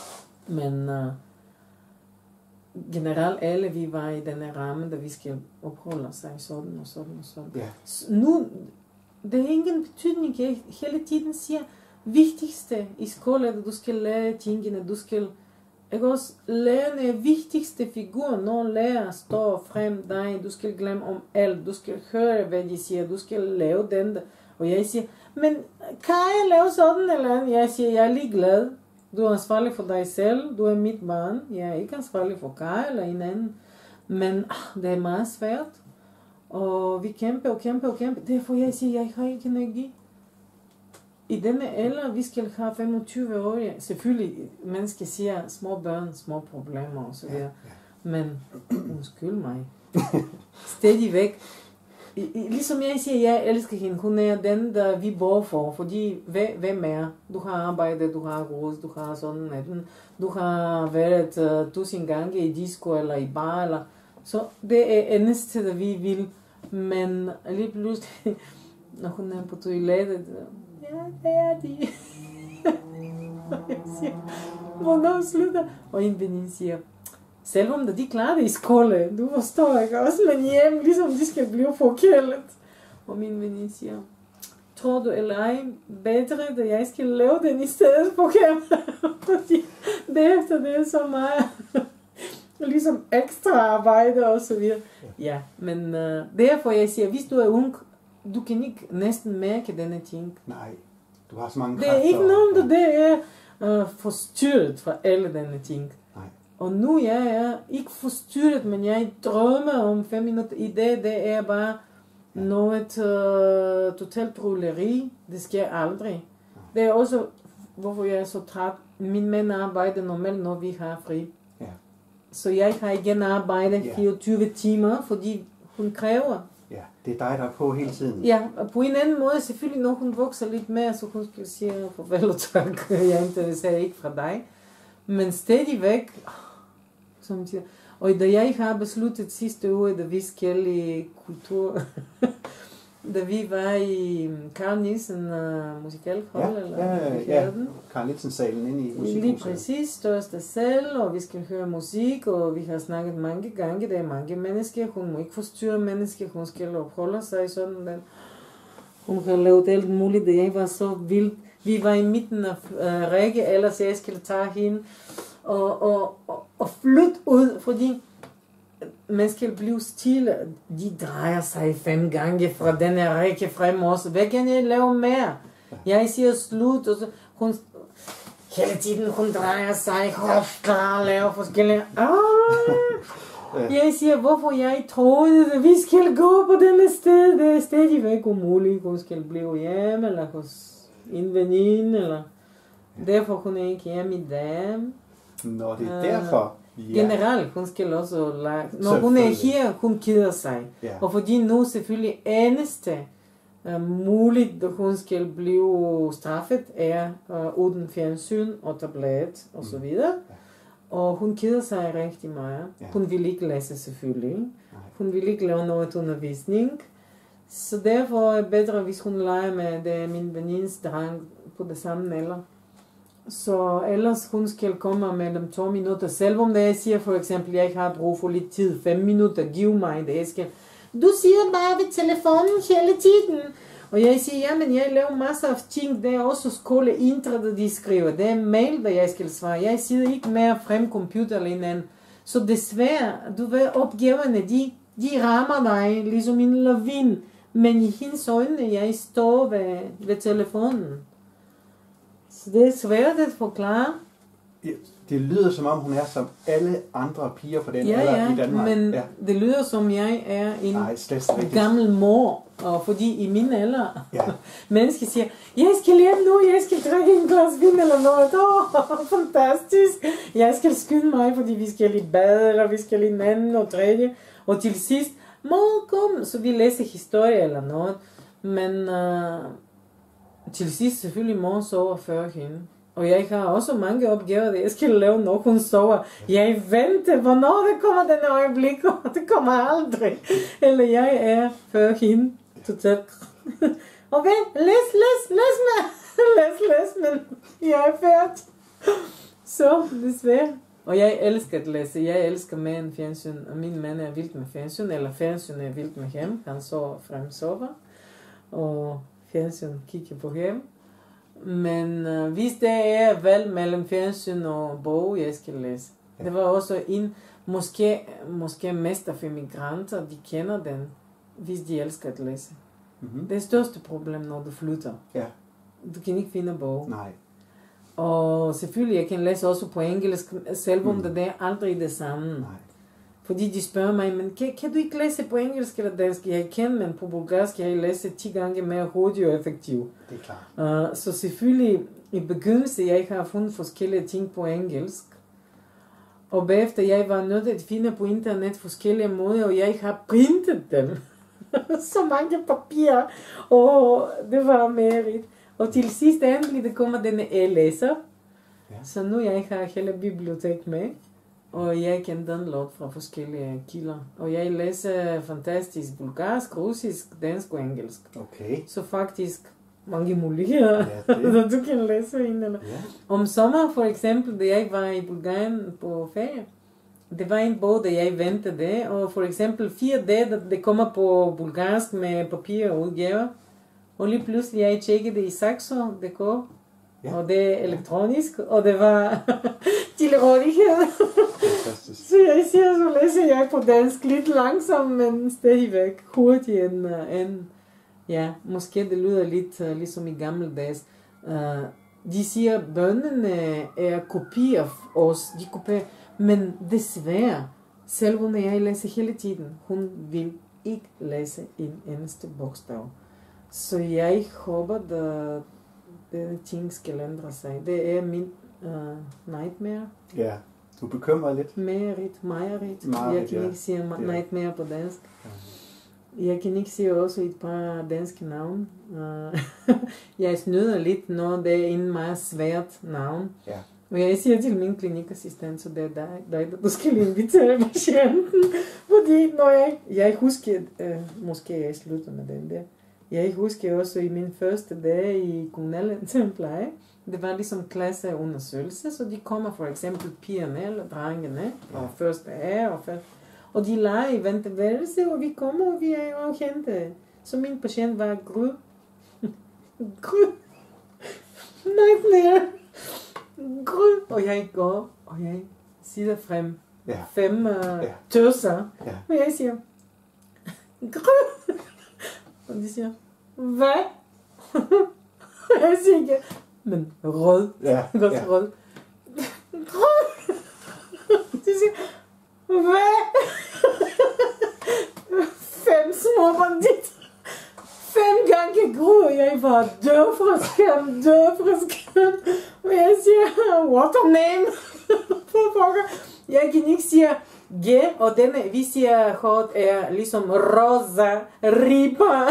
Men uh, generelt alle, vi var i denne ramme, da vi skal opholde sig sådan og sådan og sådan. Ja. Nu, det er ingen betydning, jeg hele tiden siger, vigtigste i skole, at du skal lære tingene, du skal ikke også lære den vigtigste figur, når lærer står frem dig, du skal glemme om alt, du skal høre, hvad de siger, du skal lave den der. Og jeg siger, men kan jeg lave sådan eller andet? Jeg siger, jeg er ligeglad. Du er ansvarlig for dig selv, du er mit barn, jeg er ikke ansvarlig for Kai eller en anden. Men ah, det er meget svært. Og vi kæmper og kæmper og kæmper. Derfor jeg siger, jeg har ikke energi. I denne alder, vi skal have femogtyve år. Selvfølgelig, mennesker siger, små børn, små problemer og så videre. Men, undskyld mig. Stadigvæk. Ligesom jeg siger, jeg elsker hende. Hun er den, der vi bor for. Fordi, hvem er? Du har arbejdet, du har råd, du har sådan. Du har været uh, tusind gange i disco eller i bar. Eller. Så det er eneste, der vi vil. Men lige pludselig, når hun er på toilettet, ja, det er de. Hvornår slutter? Og en veninde siger, Selvom de klarer det i skole, du forstår ikke også, men hjem, ligesom de skal blive forkælet. Og min veninde siger, tror du eller ej, bedre, at jeg skal lave den i stedet for kamera. Fordi derefter det er så meget ligesom ekstra arbejde og så videre. Ja, men uh, derfor jeg siger, hvis du er ung, du kan ikke næsten mærke denne ting. Nej, du har så mange kræfter. Det er ikke nogen, der det er uh, forstyrret fra alle denne ting. Nej. Og nu jeg er ikke forstyrret, men jeg drømmer om fem minutter. I dag, det er bare ja. noget uh, totalt trulleri. Det sker aldrig. Ja. Det er også, hvorfor jeg er så træt. Min mand arbejder normalt, når vi har fri. Ja. Så jeg har igen arbejdet ja. fireogtyve timer, fordi hun kræver. Ja, det er dig, der er på hele tiden. Ja, og på en anden måde, selvfølgelig, når hun vokser lidt mere, så hun skal sige, farvel og tak, jeg interesserer ikke fra dig. Men stadigvæk, som siger, og da jeg har besluttet sidste uge, da vi skal i kultur, da vi var i Carl Nielsen uh, musikalhold, ja, eller ja, ja, ja. Carl Nielsen-salen inde i musikhuset. Lige præcis, største sal, og vi skal høre musik, og vi har snakket mange gange, der er mange mennesker, hun må ikke forstyrre mennesker, hun skal opholde sig sådan, den. Hun har lavet alt muligt, og jeg var så vild. Vi var i midten af uh, række, ellers jeg skulle tage hende, og, og, og, og flytte ud, fordi man skal blive stille. De drejer sig fem gange fra denne række frem også. Hvad kan jeg lave mere? Jeg siger slut, og så hun hele tiden hun drejer sig, hofter, laver forskellige. Ah! Jeg siger, hvorfor jeg troede, at vi skal gå på denne sted. Det er stadigvæk umuligt. Hun skal blive hjemme, eller hos en veninde, eller derfor hun er ikke hjemme i dag. Nå, det er derfor. Ja. Generelt, hun skal også lage. Når hun er her, hun keder sig. Ja. Og fordi nu selvfølgelig eneste uh, muligt, at hun skal blive straffet, er uh, uden fjernsyn og tablet og så videre. Ja. Og hun keder sig rigtig meget. Ja. Hun vil ikke læse selvfølgelig. Nej. Hun vil ikke lave noget undervisning. Så derfor er det bedre, hvis hun leger med det, min venindes dreng på det samme alder. Så ellers hun skal komme mellem to minutter. Selvom det jeg siger for eksempel, jeg har brug for lidt tid, fem minutter, giv mig det, jeg skal. Du siger bare ved telefonen hele tiden. Og jeg siger, ja, men jeg laver masser af ting, det er også skole intra, der de skriver. Det er mail, der jeg skal svare. Jeg sidder ikke mere frem computer eller en. Så desværre, du ved, opgaverne, de, de rammer dig, ligesom en lavin. Men i hendes øjne, jeg står ved, ved telefonen. Så det er svært at forklare. Ja, det lyder som om hun er som alle andre piger på den ja, alder ja, i Danmark. Men ja, det lyder som jeg er en Nej, gammel mor. Og fordi i min alder, ja. mennesker siger, jeg skal hjem nu, jeg skal drikke en glas vin eller noget. Åh, oh, fantastisk. Jeg skal skynde mig, fordi vi skal i bad, eller vi skal i en anden og tredje. Og til sidst, mor, kom. Så vi læser historie eller noget. Men uh, til sidst selvfølgelig mor sover før hende. Og jeg har også mange opgaver, jeg skal lave, når hun sover. Jeg venter, hvornår det kommer den øjeblik, og det kommer aldrig. Eller jeg er før hende. Totalt. Og vent, læs, læs, læs med. læs, læs, men jeg er færdig. Så, desværre. Og jeg elsker at læse. Jeg elsker med en fjernsyn. Og min mand er vildt med fjernsyn, eller fjernsyn er vildt med ham. Han sover frem sover. Og fjernsyn kigger på ham. Men uh, hvis det er valg mellem fjernsyn og bog, jeg skal læse. Ja. Det var også en, måske, måske mest af immigranter, de kender den, hvis de elsker at læse. Mm-hmm. Det er største problem, når du flytter. Ja. Du kan ikke finde bog. Nej. Og selvfølgelig, jeg kan læse også på engelsk, selvom mm. det er aldrig det samme. Nej. Fordi de spørger mig, men kan, kan du ikke læse på engelsk eller dansk? Jeg kan, men på bulgarsk jeg læser ti gange mere hurtigt og effektivt. Det er klart. Uh, så selvfølgelig, i begyndelsen, jeg har fundet forskellige ting på engelsk. Og bagefter, jeg var nødt til at finde på internet forskellige måder, og jeg har printet dem. Så mange papirer, og det var mærigt. Og til sidst endelig, det kommer denne e-læser. Ja. Så nu jeg har hele bibliotek med. Og jeg kan downloade fra forskellige kilder. Og jeg læser fantastisk bulgarsk, russisk, dansk og engelsk. Okay. Så faktisk mange muligheder, ja, det. Du kan læse en. Eller. Ja. Om sommer for eksempel, da jeg var i Bulgarien på ferie, det var en bog, der jeg ventede det, og for eksempel fire dage, det kommer på bulgarsk med papir og udgaver, og lige pludselig jeg tjekkede det i Saxo punktum d k, ja. Og det er elektronisk, og det var til rådighed. Så jeg siger, så læser jeg på dansk lidt langsomt, men stadigvæk hurtigt end, end ja, måske det lyder lidt uh, ligesom i gamle dages. Uh, de siger, at børnene er kopier af os, de kopierer, men desværre, selv når jeg læser hele tiden, hun vil ikke læse en eneste bogstav. Så jeg håber, at denne ting skal ændre sig. Det er min uh, nightmare. Ja, du bekymrer lidt. Merit, Majerit. Jeg kan ja. ikke sige ja. nightmare på dansk. Ja. Jeg kan ikke sige også et par danske navn. Uh, jeg snyder lidt, når det er en meget svært navn. Ja. Og jeg siger til min klinikassistent, så det er dig, dig der du skal invitere patienten. Fordi når jeg, jeg husker, uh, måske jeg slutter med den der. Jeg husker også i min første dag i kommunal pleje, det var ligesom klasseundersøgelse, så de kommer for eksempel pigerne eller drengene, og første A, og, første, og de leger i venteværelse, og vi kommer, og vi er jo kendte. Så min patient var Gry. Gry. Nightmare. Gry. Og jeg går, og jeg sidder frem. Ja. Fem uh, ja. tøser. Ja. Og jeg siger, Gry. Og de siger, hvad? Jeg siger ikke, men rød. Ja, Godt ja. rød. Rød. De siger, hvad? Fem små bandit. Fem gange Gry, og jeg var død fra skam, død fra skam. Og jeg siger, what a name? Jeg kan ikke sige G, og denne, vi siger hårdt, er ligesom rosa, riba,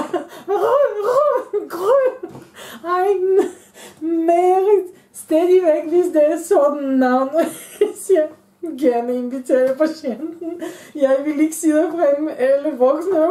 grøn. Ej, Merit, stadigvæk, hvis det er sådan navn. Jeg siger, gerne invitere patienten. Jeg vil ikke sidde frem alle voksne.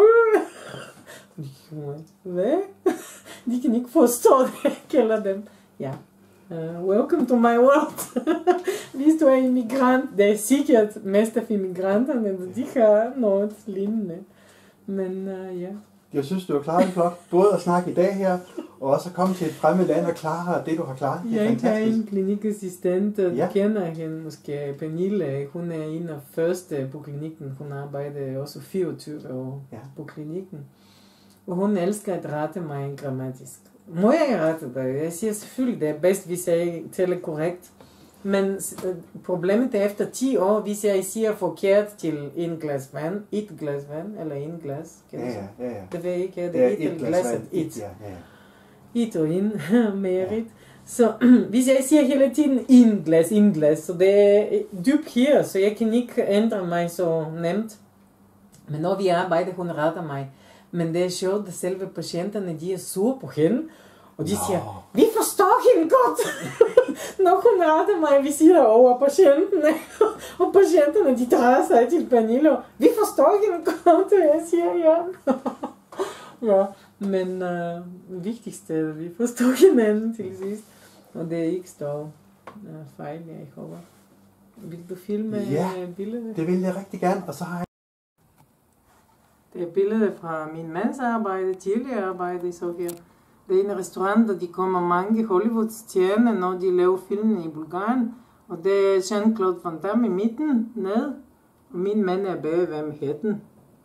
Hvad? De kan ikke forstå det, jeg kalder dem. Ja. Uh, welcome to my world. Hvis du er immigrant, det er sikkert mest af immigranterne, de har noget lignende. Men uh, ja. Jeg synes, du har klaret det flot. Både at snakke i dag her, og også at komme til et fremmed land og klare det, du har klaret. Det er jeg fantastisk. har en klinikassistent, du ja. kender hende måske, Pernille. Hun er en af første på klinikken. Hun arbejder også fireogtyve år ja. På klinikken. Og hun elsker at rette mig grammatisk. Må jeg rette dig? Jeg siger selvfølgelig, det er bedst, hvis jeg taler korrekt. Men problemet er efter ti år, hvis jeg siger forkert til en glas vand, et glas vand, eller en glas. Ja, ja, ja, ja. Det ved jeg ikke, det er et, et eller glas vand. Et. Ja, ja. Et og en, Merit. Ja. Så hvis jeg siger hele tiden en glas, en glas, så det er dybt her, så jeg kan ikke ændre mig så nemt. Men når vi arbejder, hun retter mig. Men det er sjovt, at selve patienterne, de er sure på hende. Og de no. siger, vi forstår hende godt. Når hun retter mig, vi siger over patienterne. Og patienterne, de drejer sig til Pernille. Vi forstår hende godt, og jeg siger ja. Ja, men uh, vigtigste er, at vi forstår hinanden til sidst. Og det er ikke stor uh, fejl, jeg håber. Vil du filme ja, billedet? Det vil jeg rigtig gerne, og så har jeg... Det er billedet fra min mands arbejde, tidligere arbejde i Sofia. Det er en restaurant, der de kommer mange Hollywood-stjerner, når de laver filmen i Bulgarien. Og det er Jean-Claude Van Damme i midten, ned. Og min mand er bagved med hætten.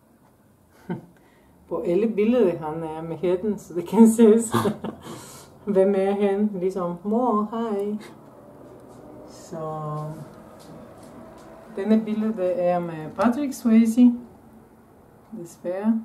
På alle billeder, han er med hætten, så det kan ses. Hvem er han? Ligesom, mor, hej. Så... Denne billede er med Patrick Swayze. Desværre.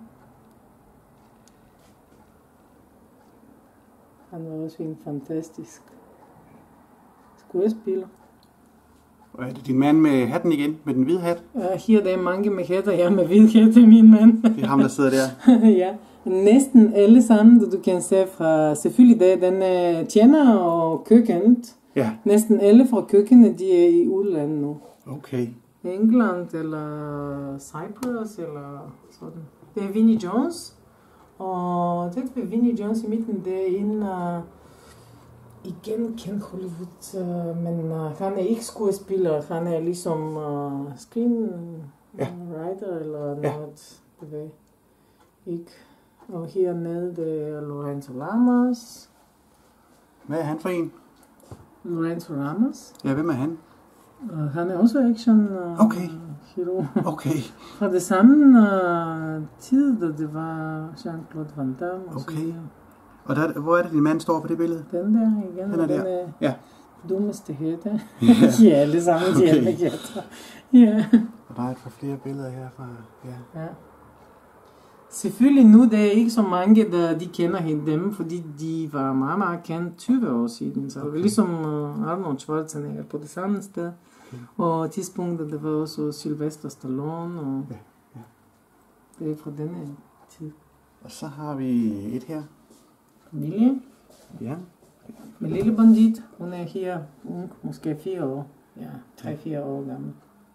Han var også en fantastisk skuespiller. Og er det din mand med hatten igen? Med den hvide hat? Ja, her der er mange med hatter. Jeg er med hvid hat, det er min mand. Det er ham, der sidder der. Ja. Næsten alle sammen, du kan se fra... Selvfølgelig det er den uh, tjener og køkkenet. Ja. Næsten alle fra køkkenet, de er i udlandet nu. Okay. England eller Cyprus eller sådan. Det er Vinnie Jones. Og det er Vinnie Jones i midten, det er en uh, igen kendt Hollywood, uh, men uh, han er ikke skuespiller, han er ligesom uh, screenwriter ja. eller noget, ja. Det ved ikke. Og hernede, det er Lorenzo Lamas. Hvad er han for en? Lorenzo Lamas. Ja, hvem er han? Uh, han er også action uh, okay. hero. Okay. Fra det samme uh, tid, da det var Jean-Claude Van Damme. Og okay. Og der, hvor er det, din mand står på det billede? Den der igen. Den er der. Den er ja. dummeste hætte. Ja, ja alle sammen de okay. hætter. Ja. Og der er et par flere billeder herfra. Ja. ja. Selvfølgelig nu, der er ikke så mange, der de kender hende dem, fordi de var meget, meget kendt tyve år siden. Så okay. det var ligesom uh, Arnold Schwarzenegger på det samme sted. Okay. Og tidspunktet, der var også Sylvester Stallone. Og ja. Ja. Det er fra denne tid. Og så har vi et her. Familie. Ja. Med lille bandit. Hun er her, ung, måske fire år. Ja, tre-fire år gammel.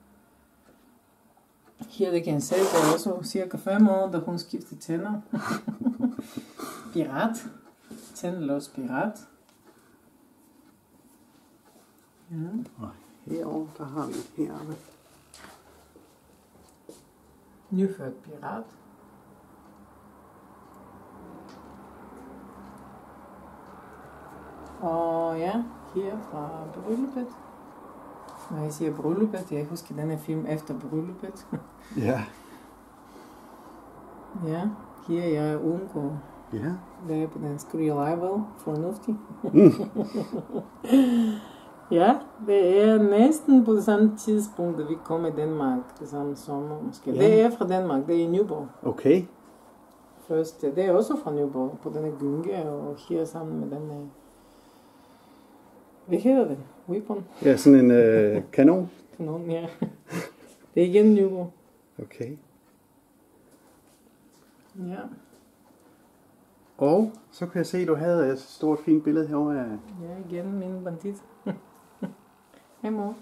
Her det kan jeg se, der er også cirka fem år, da hun skiftede tænder. Pirat. Tændeløs pirat. Ja. Og herovre, der har vi et heroppe. Nyfødt pirat. Og ja, her fra brylluppet. Når jeg siger brylluppet, jeg husker denne film efter brylluppet. Ja. Ja, her er jeg undgår. Ja. Der er på den skrive fornuftig. Mm. Ja, det er næsten på det samme tidspunkt, da vi kom i Danmark, det samme sommer måske. Ja. Det er fra Danmark, det er i Nyborg. Okay. Først, det er også fra Nyborg, på denne gynge, og her sammen med denne... Hvad hedder det? Weapon? Ja, sådan en øh, kanon. Kanon, ja. Det er igen Nyborg. Okay. Ja. Og så kan jeg se, at du havde et stort fint billede herovre af... Ja, igen min bandit. Hej mor.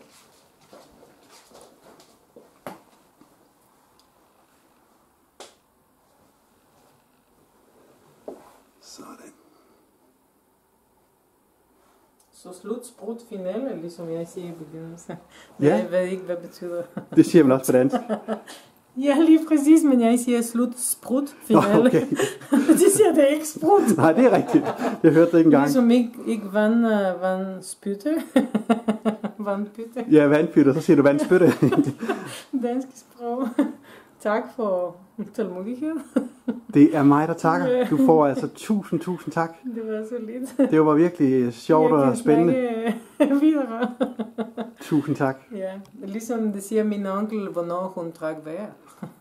Sådan. Så slut, sprut, finale, ligesom jeg siger i begyndelsen. Ja. Jeg ved ikke, hvad det betyder. Det siger man også på dansk. Ja, lige præcis, men jeg siger slut, sprut, finale. Okay. De siger det ikke sprut. Nej, det er rigtigt. Jeg hørte det ikke engang. Ligesom ikke, ikke vand, uh, vandspytte. Vandpytte. Ja, vandpytte, så siger du vandspytte. Dansk sprog. Tak for tålmodighed. Det er mig, der takker. Du får altså tusind, tusind tak. Det var så lidt. Det var virkelig sjovt og spændende. Jeg kan videre. Tusind tak. Ja, ligesom det siger min onkel, hvornår hun drak vejr.